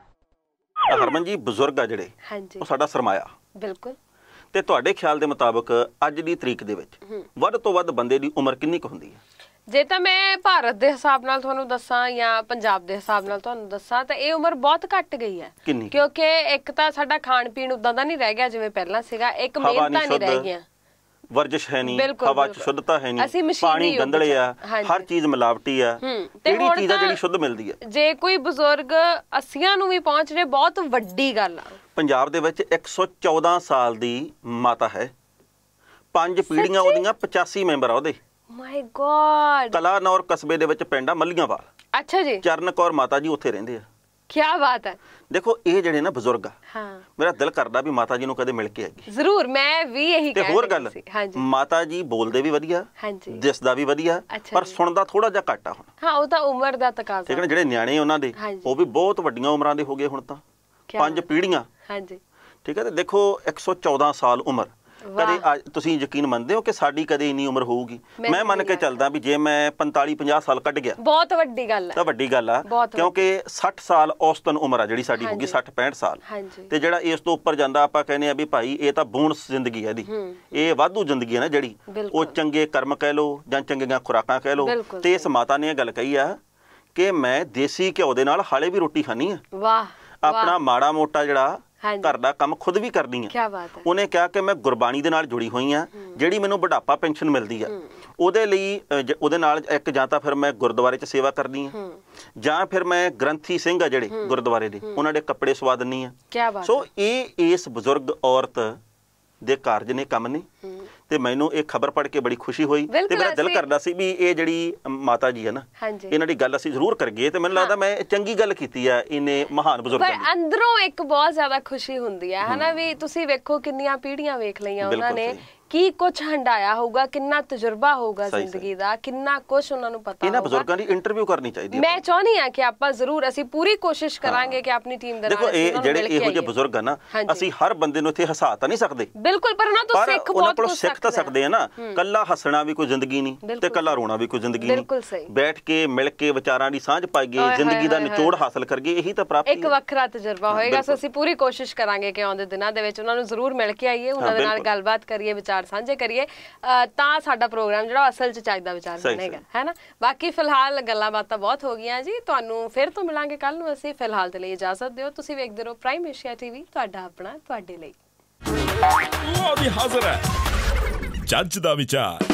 ਹਰਮਨ ਜੀ ਬਜ਼ੁਰਗ ਆ ਜਿਹੜੇ, ਉਹ ਸਾਡਾ ਸਰਮਾਇਆ। ਬਿਲਕੁਲ। ਤੇ ਤੁਹਾਡੇ ਖਿਆਲ ਦੇ ਮੁਤਾਬਕ ਅੱਜ ਦੀ ਤਰੀਕ ਦੇ ਵਿੱਚ ਵੱਧ ਤੋਂ ਵੱਧ ਬੰਦੇ ਦੀ ਉਮਰ ਕਿੰਨੀ ਕੁ ਹੁੰਦੀ ਹੈ? ਜੇ ਤਾਂ ਮੈਂ ਭਾਰਤ ਦੇ ਹਿਸਾਬ ਨਾਲ ਤੁਹਾਨੂੰ ਦੱਸਾਂ ਜਾਂ ਪੰਜਾਬ ਦੇ ਹਿਸਾਬ ਨਾਲ ਤੁਹਾਨੂੰ ਦੱਸਾਂ ਤਾਂ ਇਹ ਉਮਰ ਬਹੁਤ ਘੱਟ ਗਈ ਹੈ। ਕਿਉਂਕਿ ਇੱਕ ਤਾਂ ਸਾਡਾ ਖਾਣ ਪੀਣ ਉਦਾਂ ਦਾ ਨਹੀਂ ਰਹਿ ਗਿਆ ਜਿਵੇਂ ਪਹਿਲਾਂ ਸੀਗਾ, ਇੱਕ ਮਿਹਨਤਾਂ ਨਹੀਂ ਰਹਿ ਗਈਆਂ, ਵਰਜਿਸ਼ ਹੈ ਨਹੀਂ, ਹਵਾ 'ਚ ਸ਼ੁੱਧਤਾ ਹੈ ਨਹੀਂ, ਪਾਣੀ ਗੰਦਲੇ ਆ, ਹਰ ਚੀਜ਼ ਮਿਲਾਵਟੀ ਆ। ਕਿਹੜੀ ਚੀਜ਼ ਆ ਜਿਹੜੀ ਸ਼ੁੱਧ ਮਿਲਦੀ ਹੈ? ਜੇ ਕੋਈ ਬਜ਼ੁਰਗ 80 ਨੂੰ ਵੀ ਪਹੁੰਚ ਜੇ ਬਹੁਤ ਵੱਡੀ ਗੱਲ ਆ। ਪੰਜਾਬ ਦੇ ਵਿੱਚ 114 ਸਾਲ ਦੀ ਮਾਤਾ ਹੈ, 5 ਪੀੜ੍ਹੀਆਂ ਉਹਦੀਆਂ, 85 ਮੈਂਬਰ ਆ ਉਹਦੇ। ਮਾਈ ਗॉड। ਕਲਾਨੌਰ ਕਸਬੇ ਦੇ ਵਿੱਚ ਪਿੰਡ ਆ ਮੱਲੀਆਂਵਾਲ। ਅੱਛਾ ਜੀ। ਚਰਨ ਕੌਰ ਮਾਤਾ ਜੀ ਉੱਥੇ ਰਹਿੰਦੇ ਆ। ਕੀ ਬਾਤ ਹੈ। ਦੇਖੋ ਇਹ ਜਿਹੜੇ ਨਾ ਬਜ਼ੁਰਗ ਆ, ਹਾਂ, ਮੇਰਾ ਦਿਲ ਕਰਦਾ ਵੀ ਮਾਤਾ ਜੀ ਨੂੰ ਕਦੇ ਮਿਲ ਕੇ ਆਈਏ। ਜ਼ਰੂਰ, ਮੈਂ ਵੀ ਇਹੀ ਕਹਿ ਰਹੀ ਸੀ। ਤੇ ਹੋਰ ਗੱਲ, ਮਾਤਾ ਜੀ ਬੋਲਦੇ ਵੀ ਵਧੀਆ, ਦਿਸਦਾ ਵੀ ਵਧੀਆ, ਪਰ ਸੁਣਦਾ ਥੋੜਾ ਜਿਹਾ ਘੱਟ ਆ ਹੁਣ। ਹਾਂ ਉਹ ਤਾਂ ਉਮਰ ਦਾ ਤਕਾਜ਼ਾ। ਠੀਕ ਹੈ ਨਾ। ਜਿਹੜੇ ਨਿਆਣੇ ਉਹਨਾਂ ਦੇ ਉਹ ਵੀ ਬਹੁਤ ਵੱਡੀਆਂ ਉਮਰਾਂ ਦੇ ਹੋ ਗਏ ਹੁਣ ਤਾਂ, 5 ਪੀੜ੍ਹੀਆਂ। ਹਾਂਜੀ ਠੀਕ ਹੈ। ਤੇ ਦੇਖੋ 114 ਸਾਲ ਉਮਰ, ਕਦੇ ਤੁਸੀਂ ਯਕੀਨ ਮੰਨਦੇ ਹੋ ਕਿ ਸਾਡੀ ਕਦੇ ਇੰਨੀ ਉਮਰ ਹੋਊਗੀ? ਮੈਂ ਮੰਨ ਕੇ ਚੱਲਦਾ ਵੀ ਜੇ ਮੈਂ 45-50 ਸਾਲ ਕੱਢ ਗਿਆ ਬਹੁਤ ਵੱਡੀ ਗੱਲ ਹੈ। ਤਾਂ ਵੱਡੀ ਗੱਲ ਆ, ਕਿਉਂਕਿ 60 ਸਾਲ ਔਸਤਨ ਉਮਰ ਆ ਜਿਹੜੀ ਸਾਡੀ ਹੋਊਗੀ, 60-65 ਸਾਲ। ਤੇ ਜਿਹੜਾ ਇਸ ਤੋਂ ਉੱਪਰ ਜਾਂਦਾ ਆਪਾਂ ਕਹਿੰਦੇ ਆ ਵੀ ਭਾਈ ਇਹ ਤਾਂ ਬੋਨਸ ਜ਼ਿੰਦਗੀ ਹੈ ਇਹਦੀ, ਇਹ ਵਾਧੂ ਜ਼ਿੰਦਗੀ ਹੈ ਨਾ ਜਿਹੜੀ, ਉਹ ਚੰਗੇ ਕਰਮ ਕਹਿ ਲਓ ਜਾਂ ਚੰਗੀਆਂ ਖੁਰਾਕਾਂ ਕਹਿ ਲਓ। ਤੇ ਇਸ ਮਾਤਾ ਨੇ ਇਹ ਗੱਲ ਕਹੀ ਆ ਕਿ ਮੈਂ ਦੇਸੀ ਘਿਓ ਦੇ ਨਾਲ ਹਾਲੇ ਵੀ ਰੋਟੀ ਖਾਣੀ ਆ। ਵਾਹ। ਆਪਣਾ ਮਾੜਾ ਮੋਟਾ ਜਿਹੜਾ ਘਰ ਦਾ ਕੰਮ ਖੁਦ ਵੀ ਕਰਦੀ ਆ। ਕੀ ਬਾਤ ਹੈ। ਉਹਨੇ ਕਿਹਾ ਕਿ ਮੈਂ ਗੁਰਬਾਣੀ ਦੇ ਨਾਲ ਜੁੜੀ ਹੋਈ ਆ, ਜਿਹੜੀ ਮੈਨੂੰ ਬੁਢਾਪਾ ਪੈਨਸ਼ਨ ਮਿਲਦੀ ਆ ਉਹਦੇ ਲਈ, ਉਹਦੇ ਨਾਲ ਇੱਕ ਜਾਂ ਤਾਂ ਫਿਰ ਮੈਂ ਗੁਰਦੁਆਰੇ 'ਚ ਸੇਵਾ ਕਰਦੀ ਆ, ਜਾਂ ਫਿਰ ਮੈਂ ਗ੍ਰੰਥੀ ਸਿੰਘ ਆ ਜਿਹੜੇ ਗੁਰਦੁਆਰੇ ਦੇ, ਉਹਨਾਂ ਦੇ ਕੱਪੜੇ ਸਵਾ ਦਿੰਨੀ ਆ। ਸੋ ਇਹ ਇਸ ਬਜ਼ੁਰਗ ਔਰਤ ਦੇ ਕਾਰਜ ਨੇ, ਕੰਮ ਨੇ। ਤੇ ਮੈਨੂੰ ਇਹ ਖਬਰ ਪੜ੍ਹ ਕੇ ਬੜੀ ਖੁਸ਼ੀ ਹੋਈ ਤੇ ਮੇਰਾ ਦਿਲ ਕਰਦਾ ਸੀ ਵੀ ਇਹ ਜਿਹੜੀ ਮਾਤਾ ਜੀ ਹੈ ਨਾ, ਇਹਨਾਂ ਦੀ ਗੱਲ ਅਸੀਂ ਜ਼ਰੂਰ ਕਰੀਏ। ਤੇ ਮੈਨੂੰ ਲੱਗਦਾ ਮੈਂ ਚੰਗੀ ਗੱਲ ਕੀਤੀ ਆ ਇਹਨੇ ਮਹਾਨ ਬਜ਼ੁਰਗਾਂ ਦੀ। ਅੰਦਰੋਂ ਇੱਕ ਬਹੁਤ ਜ਼ਿਆਦਾ ਖੁਸ਼ੀ ਹੁੰਦੀ ਹੈ ਹਨਾ, ਵੀ ਤੁਸੀਂ ਵੇਖੋ ਕਿੰਨੀਆਂ ਪੀੜ੍ਹੀਆਂ ਵੇਖ ਲਈਆਂ ਉਹਨਾਂ ਨੇ, ਕੀ ਕੁਝ ਹੰਡਾਇਆ ਹੋਊਗਾ, ਕਿੰਨਾ ਤਜਰਬਾ ਹੋਊਗਾ ਜ਼ਿੰਦਗੀ ਦਾ, ਕਿੰਨਾ ਕੁਝ ਉਹਨਾਂ ਨੂੰ ਪਤਾ ਹੋਊਗਾ। ਇਹਨਾਂ ਬਜ਼ੁਰਗਾਂ ਦੀ ਇੰਟਰਵਿਊ ਕਰਨੀ ਚਾਹੀਦੀ ਹੈ। ਮੈਂ ਚਾਹੁੰਦੀ ਹਾਂ ਕਿ ਆਪਾਂ ਜ਼ਰੂਰ, ਅਸੀਂ ਪੂਰੀ ਕੋਸ਼ਿਸ਼ ਕਰਾਂਗੇ ਕਿ ਆਪਣੀ ਟੀਮ ਦੇ ਨਾਲ ਦੇਖੋ ਇਹ ਜਿਹੜੇ ਇਹੋ ਜਿਹੇ ਬਜ਼ੁਰਗ ਆ ਨਾ, ਅਸੀਂ ਹਰ ਬੰਦੇ ਨੂੰ ਇੱਥੇ ਹਸਾ ਤਾਂ ਨਹੀਂ ਸਕਦੇ ਬਿਲਕੁਲ, ਪਰ ਉਹਨਾਂ ਤੋਂ ਸਿੱਖ ਬਹੁਤ ਕੁਝ ਸਿੱਖ ਤਾਂ ਸਕਦੇ ਆ ਨਾ। ਕੱਲਾ ਹੱਸਣਾ ਵੀ ਕੋਈ ਜ਼ਿੰਦਗੀ ਨਹੀਂ ਤੇ ਕੱਲਾ ਰੋਣਾ ਵੀ ਕੋਈ ਜ਼ਿੰਦਗੀ ਨਹੀਂ। ਬੈਠ ਕੇ ਮਿਲ ਕੇ ਵਿਚਾਰਾਂ ਦੀ ਸਾਂਝ ਪਾਈਏ, ਜ਼ਿੰਦਗੀ ਦਾ ਨਿਚੋੜ ਹਾਸਲ ਕਰੀਏ, ਇਹੀ ਤਾਂ ਪ੍ਰਾਪਤੀ ਹੈ। ਇੱਕ ਵੱਖਰਾ ਤਜਰਬਾ ਹੋਏਗਾ। ਸੋ ਅਸੀਂ ਪੂਰੀ ਕੋਸ਼ਿਸ਼ ਕਰਾਂਗੇ ਕਿ ਆਉਂਦੇ ਦਿਨਾਂ ਦੇ ਵਿੱਚ ਉਹਨਾਂ ਨੂੰ ਜ਼ਰੂਰ ਮਿਲ ਕੇ ਆਈਏ, ਉਹਨਾਂ ਦੇ ਨਾਲ ਗੱਲਬਾਤ ਕਰੀਏ, ਵਿਚਾਰ ਸਾਂਝੇ ਕਰੀਏ, ਤਾਂ ਸਾਡਾ ਪ੍ਰੋਗਰਾਮ ਜਿਹੜਾ ਅਸਲ 'ਚ ਚੱਜ ਦਾ ਵਿਚਾਰ ਬਣੇਗਾ, ਹੈ ਨਾ। ਬਾਕੀ ਫਿਲਹਾਲ ਗੱਲਾਂ ਬਾਤਾਂ ਬਹੁਤ ਹੋ ਗਈਆਂ ਜੀ, ਤੁਹਾਨੂੰ ਫਿਰ ਤੋਂ ਮਿਲਾਂਗੇ ਕੱਲ ਨੂੰ ਅਸੀਂ। ਫਿਲਹਾਲ ਦੇ ਲਈ ਇਜਾਜ਼ਤ ਦਿਓ। ਤੁਸੀਂ ਵੇਖਦੇ ਰਹੋ ਪ੍ਰਾਈਮ ਏਸ਼ੀਆ ਟੀਵੀ, ਤੁਹਾਡਾ ਆਪਣਾ, ਤੁਹਾਡੇ ਲਈ। ਲਓ ਜੀ ਹਾਜ਼ਰ ਹੈ ਜੱਜ ਦਾ ਵਿਚਾਰ।